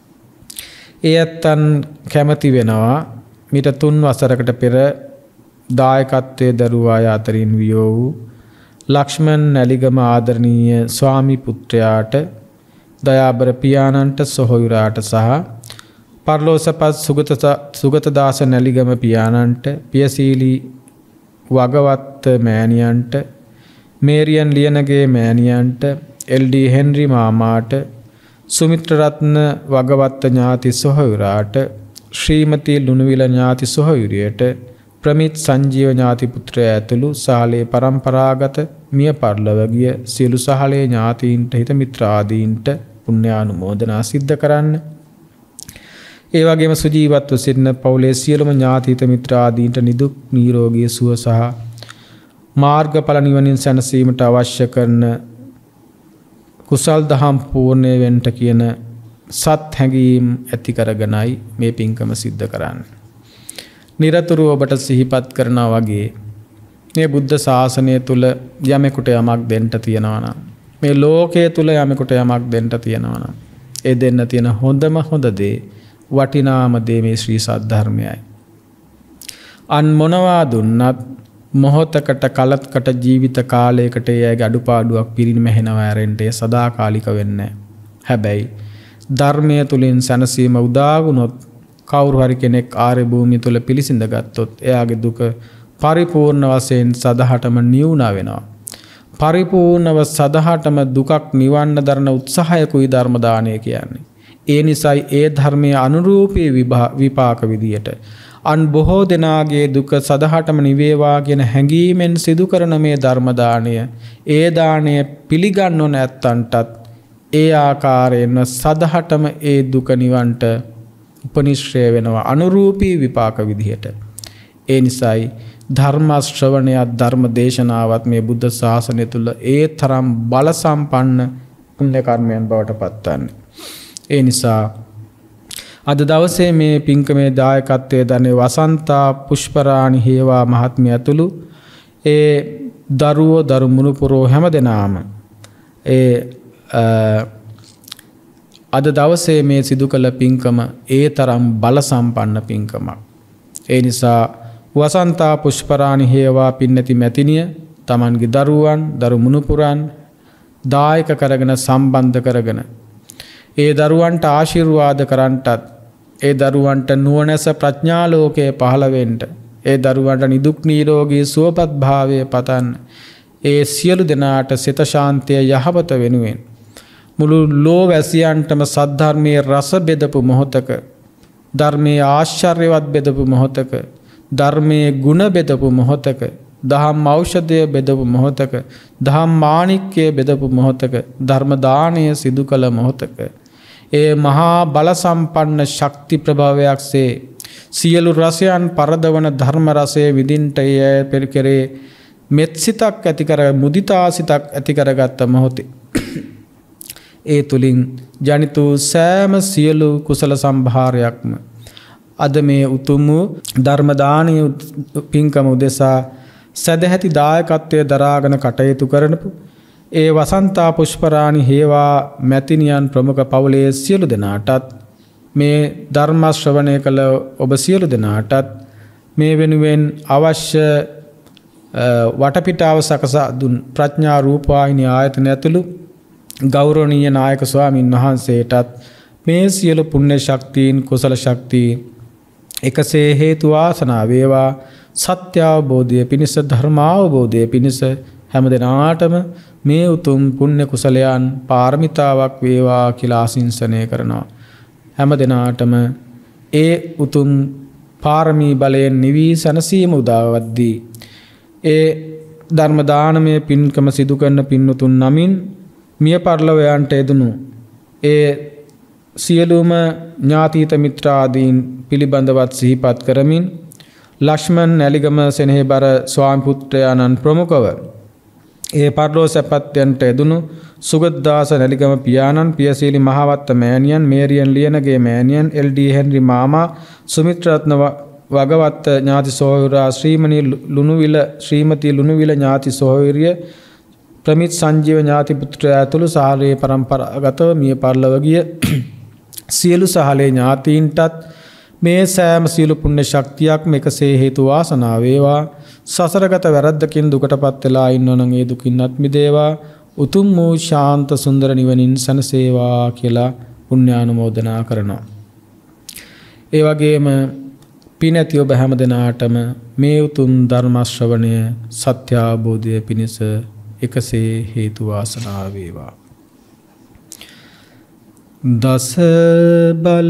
ඒ ඇත්තන් කැමති වෙනවා මීට තුන් වසරකට පෙර දායකත්වයේ දරුවා අය අතරින් වියෝ වූ ලක්ෂ්මන් නැලිගම ආදරණීය ස්වාමි පුත්‍රයාට, දයාබර පියාණන්ට, සොහොයුරාට සහ පරලෝසපත් සුගත සුගතදාස නැලිගම පියාණන්ට, පියසීලී වගවත්ත මෑණියන්ට, මේරියන් ලියනගේ මෑණියන්ට, එල්.ඩී. හෙන්රි මාමාට, සුමිත්‍ර රත්න වගවත්ත ඥාති සොහොයුරාට, ශ්‍රීමති ලුණුවිල ඥාති සොහොයුරියට, ප්‍රමිත් සංජීව ඥාති පුත්‍රයා ඇතුළු සාලේ පරම්පරාගත මිය පරලොව ගිය සියලු සහලේ ඥාතීන්ට, හිත මිත්‍රාදීන්ට පුණ්‍යානුමෝදනා සිද්ධ කරන්න. ඒ වගේම සුජීවත්ව සිටින පවුලේ සියලුම ඥාති හිත මිත්‍රාදීන්ට නිදුක් නිරෝගී සුව සහ මාර්ගඵල නිවනින් සැනසීමට අවශ්‍ය කරන කුසල් දහම් පූර්ණේ වෙන්ට කියන සත් හැඟීම් ඇති කරගෙනයි මේ පින්කම සිද්ධ කරන්නේ. නිරතුරු ඔබට සිහිපත් කරනවා වගේ මේ බුද්ධ ශාසනය තුල යමෙකුට යමක් දෙන්න තියෙනවා නම්, මේ ලෝකයේ තුල යමෙකුට යමක් දෙන්න තියෙනවා නම්, ඒ දෙන්න තියෙන හොඳම හොඳ දේ, වටිනාම දේ මේ ශ්‍රී සද්ධර්මයයි. අන් මොනවා දුන්නත් මොහොතකට කලකට ජීවිත කාලයකට එයගේ අඩුපාඩුවක් පිරිනමහෙනවා ඇරෙන්න ඒ සදාකාලික වෙන්නේ. හැබැයි ධර්මය තුලින් සැනසීම උදා වුණොත්, කවුරු හරි කෙනෙක් ආර්ය භූමිය තුල පිළිසිඳ ගත්තොත් එයාගේ දුක පරිපූර්ණ වශයෙන් සදහටම නිවුණා වෙනවා. පරිපූර්ණව සදහටම දුකක් නිවන්න දරන උත්සාහයකුයි ධර්ම දානය කියන්නේ. ඒ නිසායි ඒ ධර්මයේ අනුරූපී විපාක විදියට අන් බොහෝ දෙනාගේ දුක සදහටම නිවේවා කියන හැඟීමෙන් සිදු කරන මේ ධර්ම දාණය, ඒ දාණය පිළිගන්නෝ නැත්තන්ටත් ඒ ආකාරයෙන්ම සදහටම ඒ දුක නිවන්ට උපනිශ්‍රය වෙනවා අනුරූපී විපාක විදියට. ඒ නිසායි ධර්ම ශ්‍රවණයත් ධර්ම දේශනාවත් මේ බුද්ධ ශාසනය තුල ඒ තරම් බල සම්පන්න පුණ්‍ය කර්මයන් බවට පත්වන්නේ. ඒ නිසා අද දවසේ මේ පින්කමේ දායකත්වයේ දරන වසන්තා පුෂ්පරාණි හේවා මහත්මිය ඇතුළු ඒ දරුවෝ දරු මුණුපුරෝ හැමදෙනාම ඒ අද දවසේ මේ සිදු කළ පින්කම ඒ තරම් බල සම්පන්න පින්කමක්. ඒ නිසා වසන්තා පුෂ්පරාණි හේවා පින්නති මැතිනිය තමන්ගේ දරුවන් දරු මුණුපුරන් දායක කරගෙන සම්බන්ධ කරගෙන ඒ දරුවන්ට ආශිර්වාද කරන්නටත්, ඒ දරුවන්ට නුවණැස ප්‍රඥා ලෝකයේ පහළ වෙන්න, ඒ දරුවන්ට නිදුක් නිරෝගී සුවපත් භාවය පතන්න, ඒ සියලු දෙනාට සිත ශාන්තිය යහපත වෙනුවෙන් මුළු ලෝවැසියන්ටම සද්ධර්මයේ රස බෙදපු මොහොතක, ධර්මයේ ආශ්චර්යවත් බෙදපු මොහොතක, ධර්මයේ ගුණ බෙදපු මොහොතක, දහම් ඖෂධය බෙදපු මොහොතක, දහම් මාණික්කය බෙදපු මොහොතක, ධර්ම දානය සිදු කළ මොහොතක ඒ මහා බල සම්පන්න ශක්ති ප්‍රභාවයක්සේ සියලු රසයන් පරදවන ධර්ම රසයේ විඳින්ට ඒ පෙරකරේ මෙත්සිතක් ඇති කර මුදිතාසිතක් ඇති කරගත්ත මොහොතේ ඒ තුලින් ජනිත වූ සෑම සියලු කුසල සම්භාරයක්ම අද මේ උතුම් ධර්ම දානීය පින්කම උදෙසා සදැහැති දායකත්වයේ දරාගෙන කටයුතු කරනපු ඒ වසන්තා පුෂ්පරාණි හේවා මැතිනියන් ප්‍රමුඛ පවුලේ සියලු දෙනාටත් මේ ධර්ම ශ්‍රවණය කළ ඔබ සියලු දෙනාටත් මේ වෙනුවෙන් අවශ්‍ය වටපිටාව සකසා දුන් ප්‍රඥා රූපවාහිනී ආයතන ඇතුළු ගෞරවනීය නායක ස්වාමින් වහන්සේටත් මේ සියලු පුණ්‍ය ශක්තියින් කුසල ශක්තියින් එකසේ හේතු වාසනා වේවා. සත්‍ය අවබෝධය පිණිස ධර්ම අවබෝධය පිණිස හැම දිනාටම මේ උතුම් පුණ්‍ය කුසලයන් පාරමිතාවක් වේවා කියලා ආශිංසනය කරනවා. හැම දිනාටම ඒ උතුම් පාරමී බලයෙන් නිවී සනසීම උදාවද්දී ඒ ධර්ම දානමය පින්කම සිදු කරන පින්වතුන් නමින් මිය පරලොවයන්ට යෙදුණු ඒ සියලුම ඥාතීත මිත්‍රාදීන් පිළිබඳවත් සිහිපත් කරමින් ලක්ෂ්මන් නැලිගම සෙනෙහබර ස්වාමි පුත්‍රයාණන් ප්‍රමුඛව ඒ පරලෝ සැපත්යන්ට යෙදුණු සුගතදාස නැලිගම පියාණන් පියසීලි මහවත්ත මෑණියන් මේරියන් ලියනගේ මෑණියන් එල් ඩී හෙන්රි මාමා සුමිත්‍රරත්න වගවත්ත ඥාති සොහොයුරා ශ්‍රීමණී ලුණුවිල ශ්‍රීමති ලුණුවිල ඥාති සොහොයුරිය ප්‍රමිත් සංජීව ඥාති පුත්‍රයා ඇතුළු සාහලේ පරම්පරාගතව මිය පරලොව ගිය සියලු සහලේ ඥාතීන්ටත් මේ සෑම සියලු පුණ්‍ය ශක්තියක්ම එකසේ හේතු වාසනා වේවා. සසරගත වැරද්දකින් දුකටපත් වෙලා ඉන්නවනම් ඒ දුකින්වත් මිදේවා. උතුම් වූ ශාන්ත සුන්දර නිවනින් සැනසේවා කියලා පුණ්‍යානුමෝදනා කරනවා. ඒ වගේම පින් ඇති ඔබ හැම දෙනාටම මේ උතුම් ධර්ම ශ්‍රවණය සත්‍ය අවබෝධය පිණිස එකසේ හේතු වාසනා වේවා. දස බල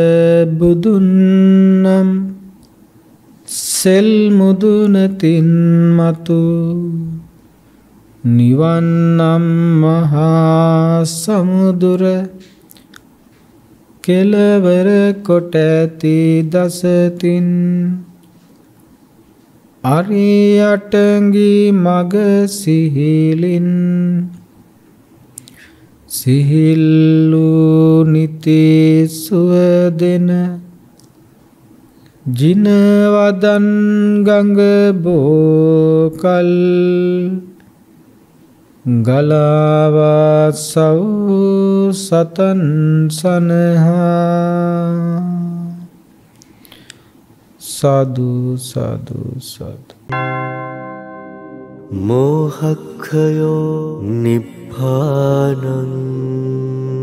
බුදුන්නම් සෙල් මුදුනතින් මතු නිවන්නම් මහා සමුදුර කෙලවර කොට ඇති දසතින් අරියටඟි මග සිහිලින් සිහිල්ලු නිති සුවදෙන ජිනවදන් ගඟ බෝකල් ගලාවා සව් සතන් සනහා සාදු සාදු සාදු. මෝහක්ඛයෝ නිබ්බානං